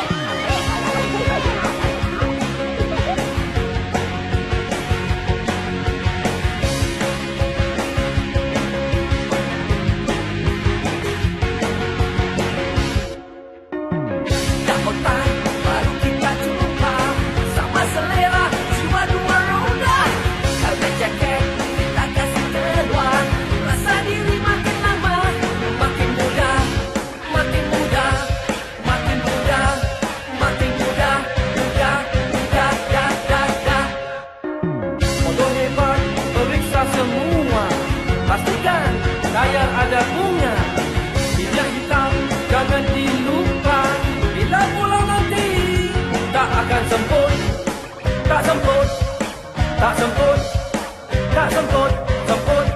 Pastikan tayar ada bunga, hijau hitam jangan dilupa. Bila pulang nanti tak akan semput, tak semput, tak semput, tak semput, semput.